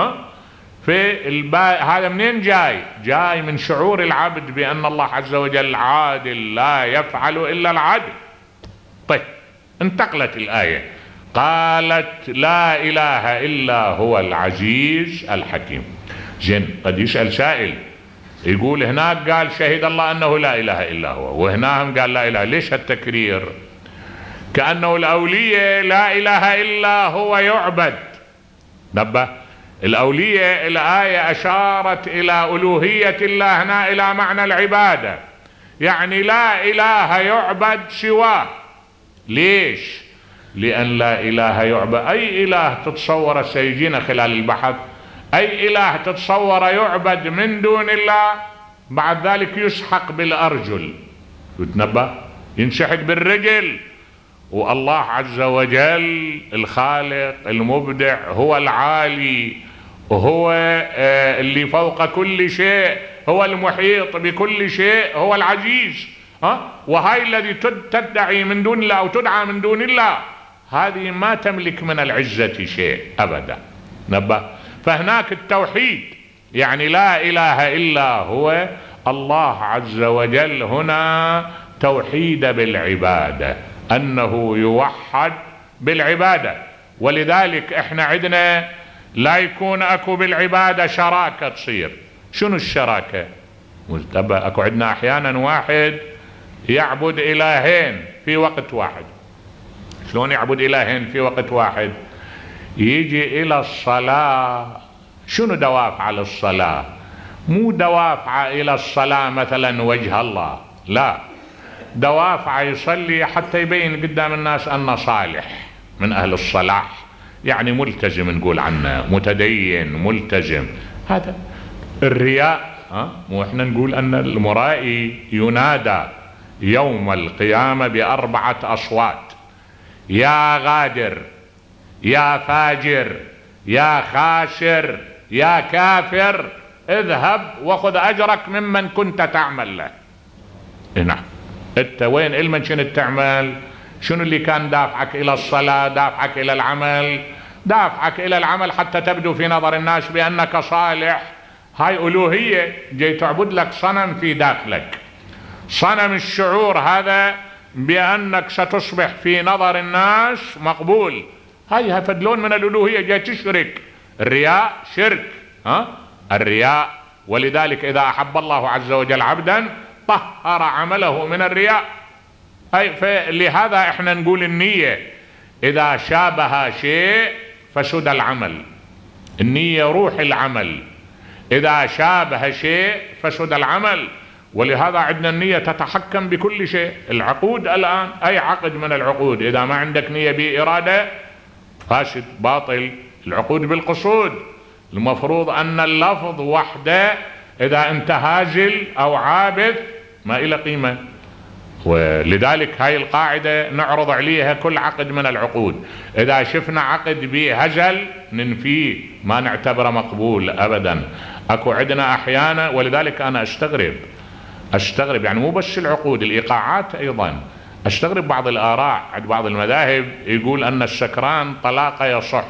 هذا منين جاي؟ جاي من شعور العبد بأن الله عز وجل عادل لا يفعل إلا العدل. طيب، انتقلت الآية، قالت: لا إله إلا هو العزيز الحكيم. زين، قد يسأل سائل يقول: هناك قال شهد الله أنه لا إله إلا هو، وهناهم قال لا إله، ليش هالتكرير؟ كأنه الأولية لا إله إلا هو يعبد. نبه، الأولية الآية أشارت إلى ألوهية الله هنا إلى معنى العبادة، يعني لا إله يعبد سواه. ليش؟ لأن لا إله يعبد، أي إله تتصور سيجينا خلال البحث، أي إله تتصور يعبد من دون الله بعد ذلك يسحق بالأرجل، يتنبه، ينسحق بالرجل. والله عز وجل الخالق المبدع هو العالي، وهو اللي فوق كل شيء، هو المحيط بكل شيء، هو العزيز. وهاي الذي تدعي من دون الله أو تدعى من دون الله، هذه ما تملك من العزة شيء أبدا. نبه، فهناك التوحيد، يعني لا إله إلا هو الله عز وجل، هنا توحيد بالعبادة، أنه يوحد بالعبادة. ولذلك احنا عندنا لا يكون اكو بالعبادة شراكة تصير. شنو الشراكة؟ اكو عندنا احيانا واحد يعبد إلهين في وقت واحد. شلون يعبد إلهين في وقت واحد؟ يجي إلى الصلاة، شنو دوافع للصلاة؟ مو دوافع إلى الصلاة مثلا وجه الله، لا، دوافع يصلي حتى يبين قدام الناس أنه صالح من أهل الصلاح، يعني ملتزم، نقول عنه متدين ملتزم. هذا الرياء. مو احنا نقول أن المرائي ينادى يوم القيامة ب4 أصوات: يا غادر، يا فاجر، يا خاسر، يا كافر، اذهب وخذ أجرك ممن كنت تعمل له. نعم، انت وين علما شنو تعمل؟ شنو اللي كان دافعك إلى الصلاة؟ دافعك إلى العمل، دافعك إلى العمل حتى تبدو في نظر الناس بأنك صالح. هاي ألوهية، جاي تعبد لك صنم في داخلك، صنم الشعور هذا بأنك ستصبح في نظر الناس مقبول. هاي فدلون من الألوهية، جاي تشرك. الرياء شرك، الرياء. ولذلك إذا أحب الله عز وجل عبدا طهر عمله من الرياء. فلهذا احنا نقول النية إذا شابه شيء فسد العمل. النية روح العمل، إذا شابه شيء فسد العمل. ولهذا عندنا النية تتحكم بكل شيء. العقود الآن، أي عقد من العقود إذا ما عندك نية بإرادة فاسد باطل. العقود بالقصود، المفروض أن اللفظ وحده إذا أنت هازل أو عابث ما إلى قيمة. ولذلك هاي القاعدة نعرض عليها كل عقد من العقود. إذا شفنا عقد به هزل ننفيه، ما نعتبره مقبول أبدا. أكو عندنا أحيانا، ولذلك أنا أستغرب يعني مو بس العقود، الإيقاعات أيضا أستغرب بعض الآراء عند بعض المذاهب يقول أن السكران طلاقه يصح،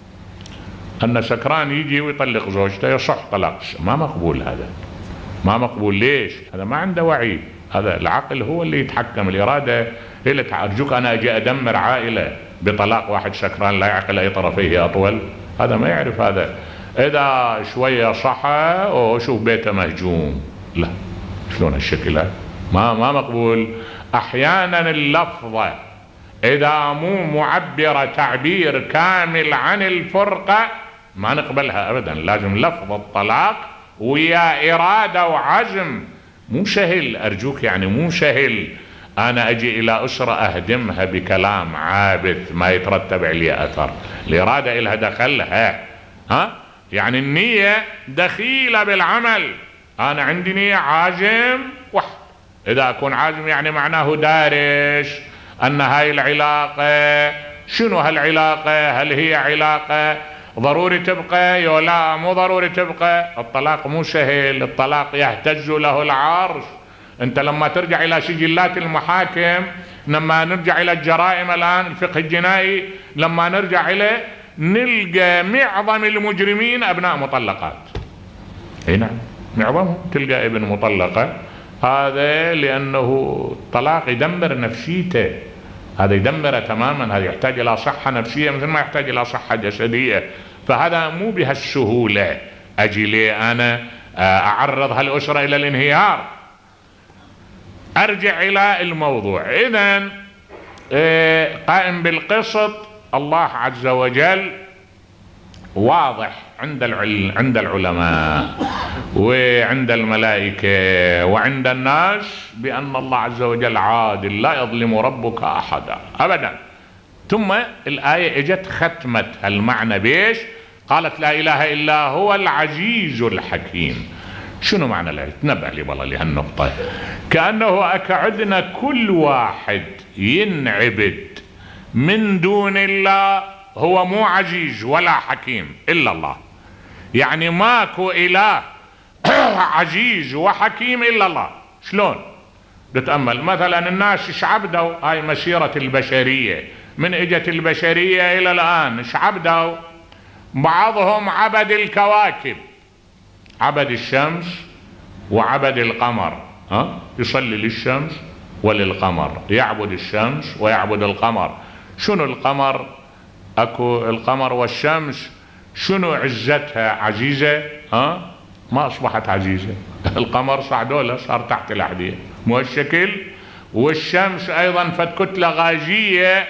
أن سكران يجي ويطلق زوجته يصح طلاق. ما مقبول هذا، ما مقبول. ليش؟ هذا ما عنده وعي. هذا العقل هو اللي يتحكم، الإرادة هي اللي أرجوك أنا أجي أدمر عائلة بطلاق واحد سكران لا يعقل أي طرفيه أطول؟ هذا ما يعرف. هذا إذا شوية صحى وشوف بيته مهجوم، لا شلون هالشكل هذا؟ ما مقبول. أحيانا اللفظة إذا مو معبرة تعبير كامل عن الفرقة ما نقبلها أبدا. لازم لفظ الطلاق ويا إرادة وعزم. مو سهل أرجوك، يعني مو سهل أنا أجي إلى أسرة أهدمها بكلام عابث ما يترتب عليه أثر. الإرادة إلها دخلها، يعني النية دخيلة بالعمل. أنا عندي نية عازم وحد. إذا أكون عازم يعني معناه دارش أن هاي العلاقة، شنو هالعلاقة؟ هل هي علاقة ضروري تبقى يا لا مو ضروري تبقى؟ الطلاق مو سهل، الطلاق يهتز له العرش. أنت لما ترجع إلى سجلات المحاكم، لما نرجع إلى الجرائم الآن الفقه الجنائي، لما نرجع إليه نلقى معظم المجرمين أبناء مطلقات. اي نعم، معظمهم تلقى ابن مطلقة. هذا لأنه الطلاق يدمر نفسيته، هذا يدمره تماما. هذا يحتاج إلى صحة نفسية مثل ما يحتاج إلى صحة جسدية. فهذا مو بهالسهولة أجي لي أنا أعرض هالأسرة إلى الانهيار. أرجع إلى الموضوع. إذن قائم بالقسط الله عز وجل واضح عند العلماء وعند الملائكة وعند الناس بأن الله عز وجل عادل لا يظلم ربك أحدا أبدا. ثم الآية اجت ختمت المعنى بيش؟ قالت لا إله إلا هو العزيز الحكيم. شنو معنى الآية؟ تنبأ لي والله لهالنقطة. كأنه أكعدنا كل واحد ينعبد من دون الله هو مو عزيز ولا حكيم إلا الله. يعني ماكو إله عزيز وحكيم إلا الله. شلون؟ نتأمل مثلا الناس ايش عبدوا؟ هاي مسيرة البشرية، من اجت البشرية إلى الآن ايش عبدوا؟ بعضهم عبد الكواكب، عبد الشمس وعبد القمر. يصلي للشمس وللقمر، يعبد الشمس ويعبد القمر. شنو القمر؟ اكو القمر والشمس شنو عزتها؟ عزيزة؟ ما اصبحت عزيزة. القمر صعدوله صار تحت الاحذية، مو هالشكل. والشمس ايضا فكتلة غازية،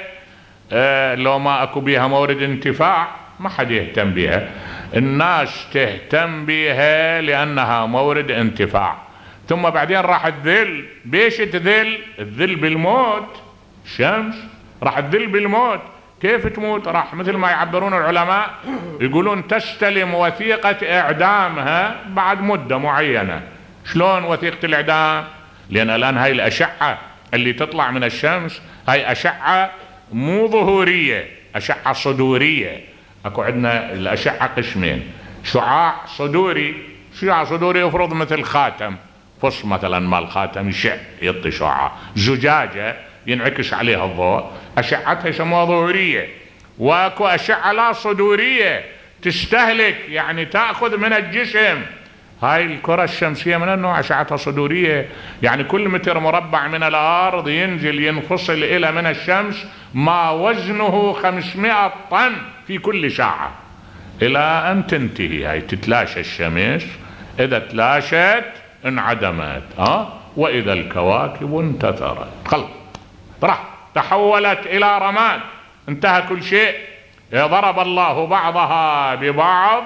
لو ما اكو بيها مورد انتفاع ما حد يهتم بها. الناس تهتم بها لانها مورد انتفاع. ثم بعدين راح تذل. بيش تذل؟ الذل بالموت. الشمس راح تذل بالموت. كيف تموت؟ راح مثل ما يعبرون العلماء يقولون تستلم وثيقة اعدامها بعد مدة معينة. شلون وثيقة الاعدام؟ لان الان هاي الاشعة اللي تطلع من الشمس هاي اشعة مو ظهورية، اشعة صدورية. اكو عندنا الاشعة قسمين، شعاع صدوري. شعاع صدوري يفرض مثل خاتم، فص مثلا مال خاتم يشع يعطي شعاع. زجاجة ينعكس عليها الضوء، أشعتها يسموها ظهورية. واكو أشعة لا صدورية تستهلك، يعني تأخذ من الجسم. هاي الكرة الشمسية من النوع أشعتها صدورية، يعني كل متر مربع من الأرض ينزل ينفصل إلى من الشمس ما وزنه 500 طن في كل ساعة، إلى أن تنتهي. هاي تتلاشى الشمس، إذا تلاشت انعدمت. وإذا الكواكب انتثرت خلص، راح تحولت إلى رماد، انتهى كل شيء. ضرب الله بعضها ببعض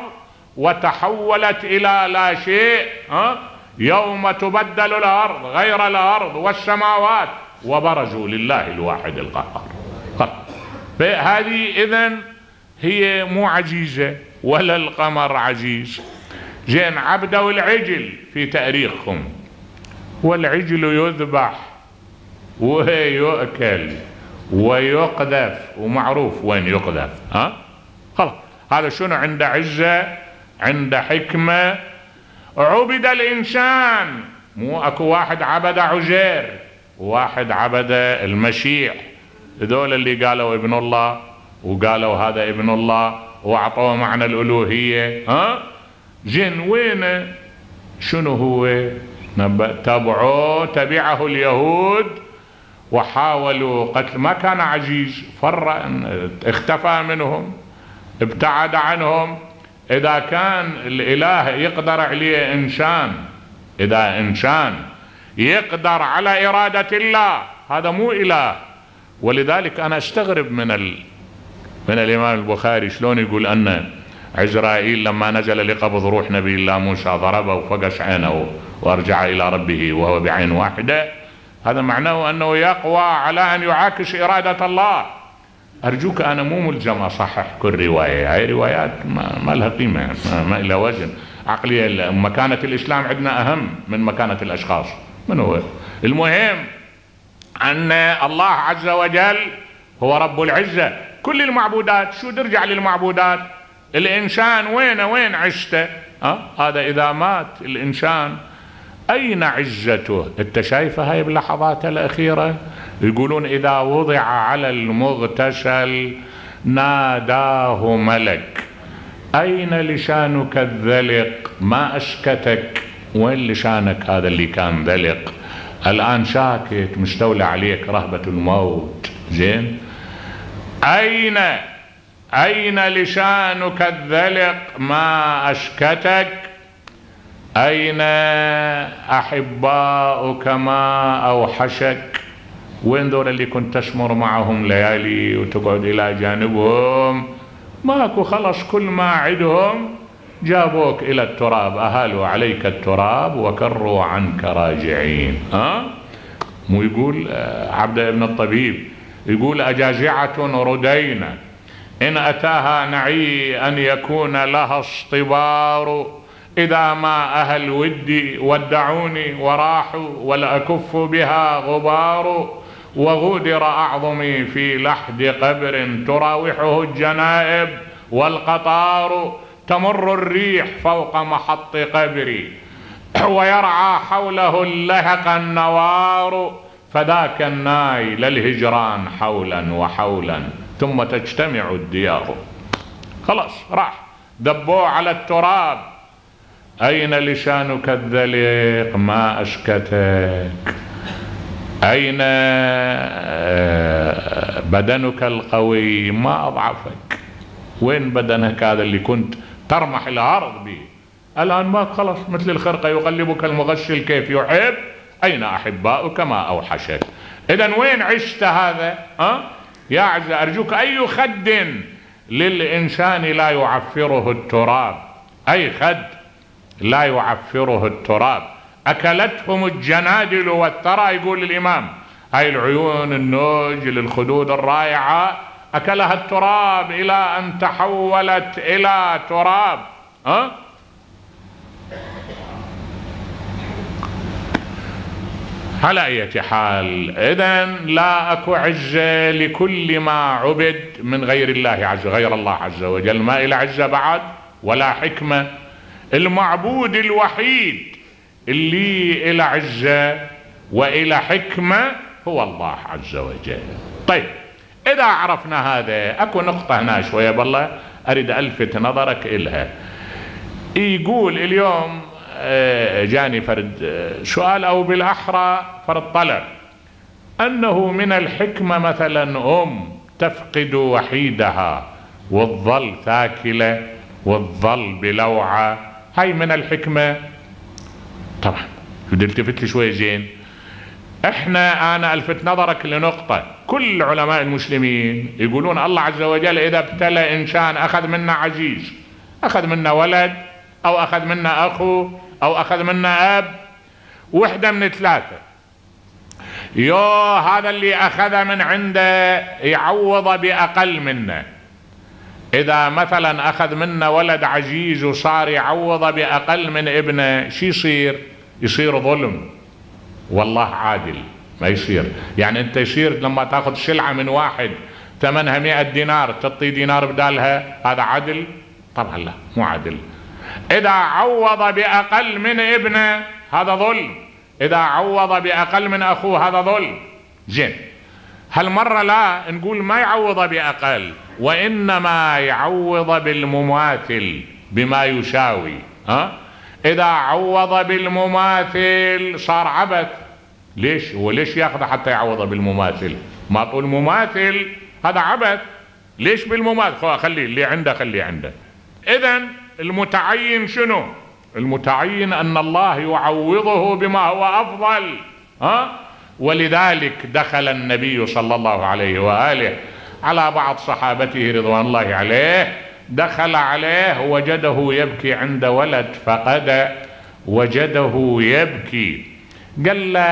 وتحولت إلى لا شيء. يوم تبدل الأرض غير الأرض والسماوات وبرزوا لله الواحد القهار. هذه إذن هي مو عزيزة ولا القمر عزيز. زين عبدوا العجل في تاريخهم، والعجل يذبح ويؤكل ويقذف، ومعروف وين يقذف. خلاص هذا شنو؟ عند عزة، عند حكمة. عبد الإنسان، مو اكو واحد عبد عزير وواحد عبد المسيح، ذول اللي قالوا ابن الله وقالوا هذا ابن الله واعطوه معنى الالوهية. زين وين شنو هو؟ تبعوه، تبعه اليهود وحاولوا قتل، ما كان عزيز، اختفى منهم، ابتعد عنهم. اذا كان الاله يقدر عليه انسان، اذا انسان يقدر على ارادة الله، هذا مو اله. ولذلك انا استغرب من الامام البخاري شلون يقول ان عزرائيل لما نزل لقبض روح نبي الله موسى ضربه وفقش عينه وارجع الى ربه وهو بعين واحدة. هذا معناه انه يقوى على ان يعاكس ارادة الله. ارجوك انا مو ملزم اصحح كل رواية، هاي روايات ما لها قيمة، ما لها وزن عقلية. مكانة الاسلام عندنا اهم من مكانة الاشخاص. من هو؟ المهم ان الله عز وجل هو رب العزة. كل المعبودات شو ترجع للمعبودات؟ الانسان وين عزته؟ هذا اذا مات الانسان اين عزته؟ انت شايفه هاي باللحظات الاخيرة يقولون اذا وضع على المغتسل ناداه ملك اين لسانك الذلق؟ ما اسكتك؟ وين لسانك هذا اللي كان ذلق؟ الان ساكت، مستولى عليك رهبة الموت. زين اين لسانك الذلق؟ ما اسكتك؟ اين احباؤك؟ ما اوحشك؟ وين ذول اللي كنت تسمر معهم ليالي وتقعد الى جانبهم؟ ماكو، خلص كل ما عدهم جابوك الى التراب، اهالوا عليك التراب وكروا عنك راجعين. مو يقول عبد ابن الطبيب يقول اجازعة ردينا ان اتاها نعي ان يكون لها اصطبار، اذا ما اهل ودي ودعوني وراحوا ولاكف بها غبار، وغودر اعظمي في لحد قبر تراوحه الجنائب والقطار، تمر الريح فوق محط قبري ويرعى حوله اللهق النوار، فذاك الناي للهجران حولا وحولا ثم تجتمع الديار. خلاص راح دبوه على التراب. اين لسانك الذليق؟ ما اسكتك؟ اين بدنك القوي؟ ما اضعفك؟ وين بدنك هذا اللي كنت ترمح الارض به؟ الان ما خلص مثل الخرقة يقلبك المغسل كيف يحب. اين احباؤك؟ ما اوحشك؟ اذا وين عشت هذا؟ يا عز ارجوك، اي خد للانسان لا يعفره التراب؟ اي خد لا يعفره التراب؟ اكلتهم الجنادل والثرى، يقول الامام، هاي العيون النوج الخدود الرائعة اكلها التراب الى ان تحولت الى تراب. على اي حال، اذا لا اكو عزة لكل ما عبد من غير الله غير الله عز وجل، ما الى عزة بعد ولا حكمة. المعبود الوحيد اللي الى عزة والى حكمة هو الله عز وجل. طيب اذا عرفنا هذا، اكو نقطة هنا شوية بالله اريد الفت نظرك الها. يقول اليوم جاني فرد سؤال او بالاحرى فرد طلب، انه من الحكمة مثلا تفقد وحيدها والظل ثاكلة والظل بلوعة، هاي من الحكمة؟ طبعا بدي التفت لي شوية. زين انا الفت نظرك لنقطة، كل علماء المسلمين يقولون الله عز وجل اذا ابتلى انسان اخذ منا عزيز، اخذ منا ولد او اخذ منا اخو او اخذ منا اب، وحدة من ثلاثة، هذا اللي اخذ من عنده يعوض باقل منه، إذا مثلا أخذ منا ولد عجيز وصار يعوض بأقل من ابنه، شي يصير؟ يصير ظلم. والله عادل ما يصير. يعني أنت يصير لما تأخذ سلعة من واحد ثمنها 100 دينار تعطي دينار بدالها، هذا عدل؟ طبعا لا، مو عدل. إذا عوض بأقل من ابنه هذا ظلم، إذا عوض بأقل من أخوه هذا ظلم. زين، هالمرة لا نقول ما يعوض بأقل، وإنما يعوض بالمماثل بما يساوي. إذا عوض بالمماثل صار عبث. ليش؟ هو ليش ياخذ حتى يعوض بالمماثل؟ ما طول مماثل هذا عبث. ليش بالمماثل؟ خليه اللي عنده خليه عنده. إذن المتعين شنو؟ المتعين أن الله يعوضه بما هو أفضل. ولذلك دخل النبي صلى الله عليه وآله على بعض صحابته رضوان الله عليه، دخل عليه وجده يبكي عند ولد فقد، وجده يبكي. قال له: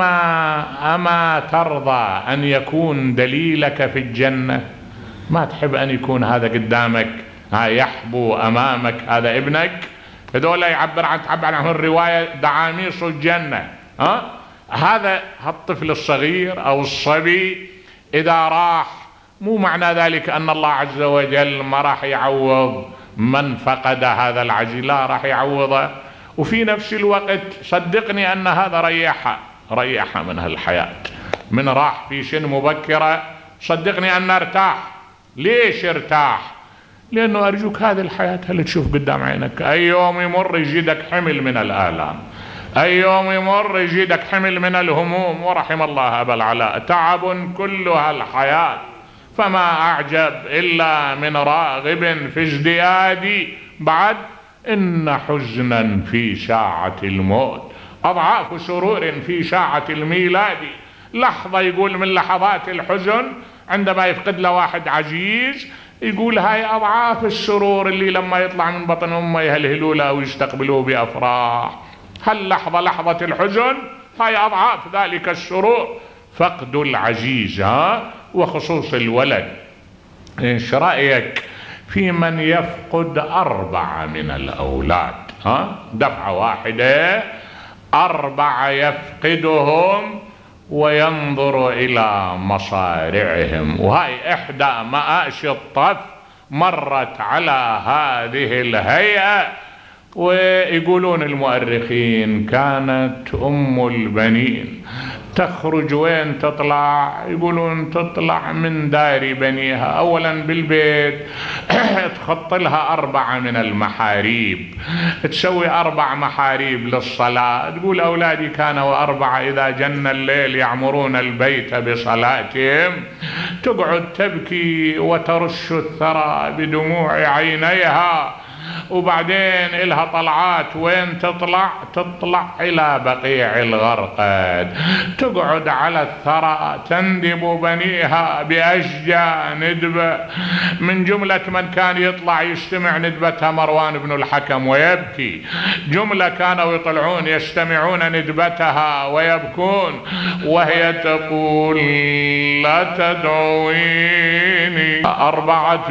أما ترضى أن يكون دليلك في الجنة؟ ما تحب أن يكون هذا قدامك يحبو أمامك هذا ابنك؟ هذول تعبر عنه الرواية دعاميص الجنة. هذا الطفل الصغير أو الصبي إذا راح، مو معنى ذلك أن الله عز وجل ما راح يعوض من فقد هذا العجز، لا، راح يعوضه. وفي نفس الوقت صدقني أن هذا ريح من هالحياة، من راح في سن مبكرة صدقني أن ارتاح. ليش ارتاح؟ لأنه أرجوك هذه الحياة اللي تشوف قدام عينك، أي يوم يمر يجيدك حمل من الآلام، أي يوم يمر يجيدك حمل من الهموم. ورحم الله أبا العلاء، تعب كلها الحياة، فما أعجب إلا من راغب في ازدياد بعد، إن حزنا في ساعة الموت أضعاف سرور في ساعة الميلاد. لحظة يقول من لحظات الحزن عندما يفقد له واحد عزيز، يقول هاي أضعاف السرور اللي لما يطلع من بطن أمه يهلهلوا له ويستقبلوه بأفراح. هاللحظة لحظة الحزن هاي أضعاف ذلك السرور، فقد العزيز وخصوص الولد. إيش رأيك في من يفقد 4 من الأولاد؟ دفعة واحدة 4 يفقدهم وينظر إلى مصارعهم. وهاي إحدى مآش الطف مرت على هذه الهيئة. ويقولون المؤرخين كانت أم البنين تخرج وين تطلع؟ يقولون تطلع من دار بنيها. أولا بالبيت تخط لها 4 من المحاريب، تسوي 4 محاريب للصلاة. تقول أولادي كانوا 4 إذا جن الليل يعمرون البيت بصلاتهم. تقعد تبكي وترش الثرى بدموع عينيها. وبعدين إلها طلعات وين تطلع إلى بقيع الغرقد، تقعد على الثرى تندب بنيها بأشجى ندبة. من جملة من كان يطلع يستمع ندبتها مروان بن الحكم ويبكي، جملة كانوا يطلعون يستمعون ندبتها ويبكون، وهي تقول: لا تدعويني 4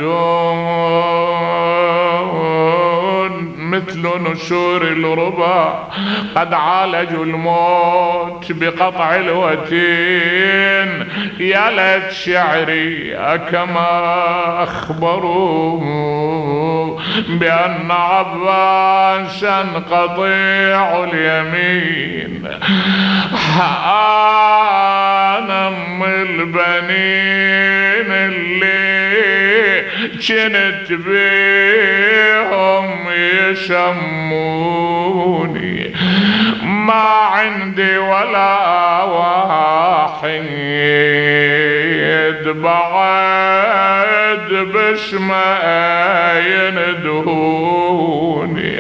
مثل نشور الربا قد عالجوا الموت بقطع الوتين. يا ليت شعري أكما أخبروا بأن عباسا قطيع اليمين. أنا أم البنين اللي جنت بيهم يسموني، ما عندي ولا واحد بعد باسمه يندهوني.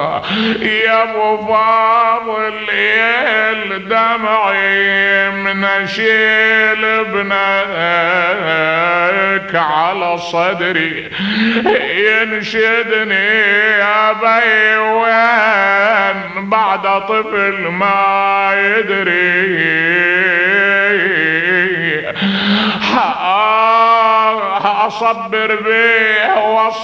يا ابو فاضل دمعي من اشيل ابنك على صدري ينشدني يا بي وين بعد طفل ما يدري أصبر به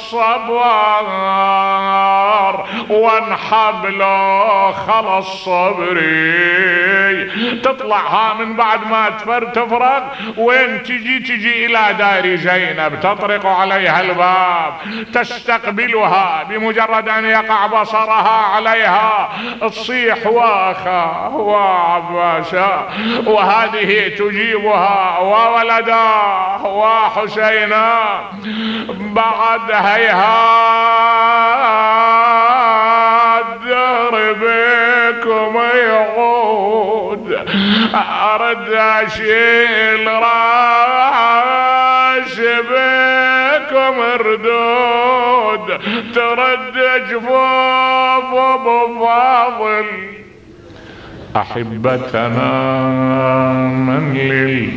والصبر وانحب له خلص صبري. تطلعها من بعد ما تفرغ وين تجي إلى دار زينب تطرق عليها الباب تستقبلها بمجرد أن يقع بصرها عليها تصيح واخا وعباسا وهذه تجيبها وولدا وحسينا بعد هيهات دهر بكم يعود أرد أشيل راس بكم ردود ترد جفوف بفاضل أحبتنا من لي.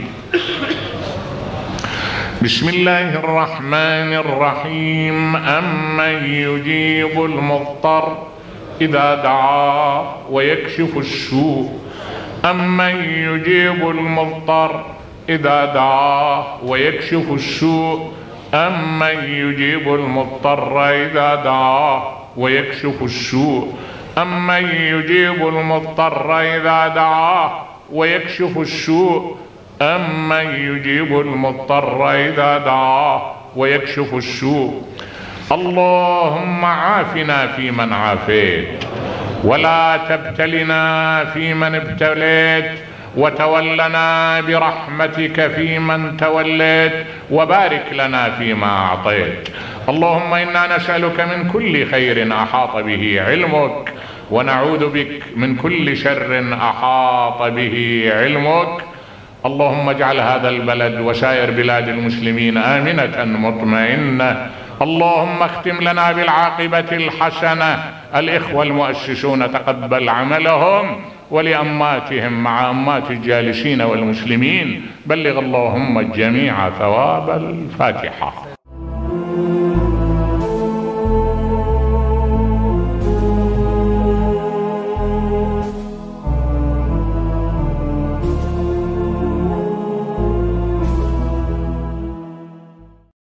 بسم الله الرحمن الرحيم. أمن يجيب المضطر إذا دعاه ويكشف السوء. أمن يجيب المضطر إذا دعاه ويكشف السوء. أمن يجيب المضطر إذا دعاه ويكشف السوء. أمن يجيب المضطر إذا دعاه ويكشف السوء. أمن يجيب المضطر إذا دعاه ويكشف السوء. اللهم عافنا فيمن عافيت ولا تبتلنا فيمن ابتليت وتولنا برحمتك فيمن توليت وبارك لنا فيما أعطيت. اللهم إنا نسألك من كل خير أحاط به علمك ونعوذ بك من كل شر أحاط به علمك. اللهم اجعل هذا البلد وسائر بلاد المسلمين آمنة مطمئنة. اللهم اختم لنا بالعاقبة الحسنة. الإخوة المؤسسون تقبل عملهم ولأماتهم مع أمات الجالسين والمسلمين بلغ اللهم الجميع ثواب الفاتحة.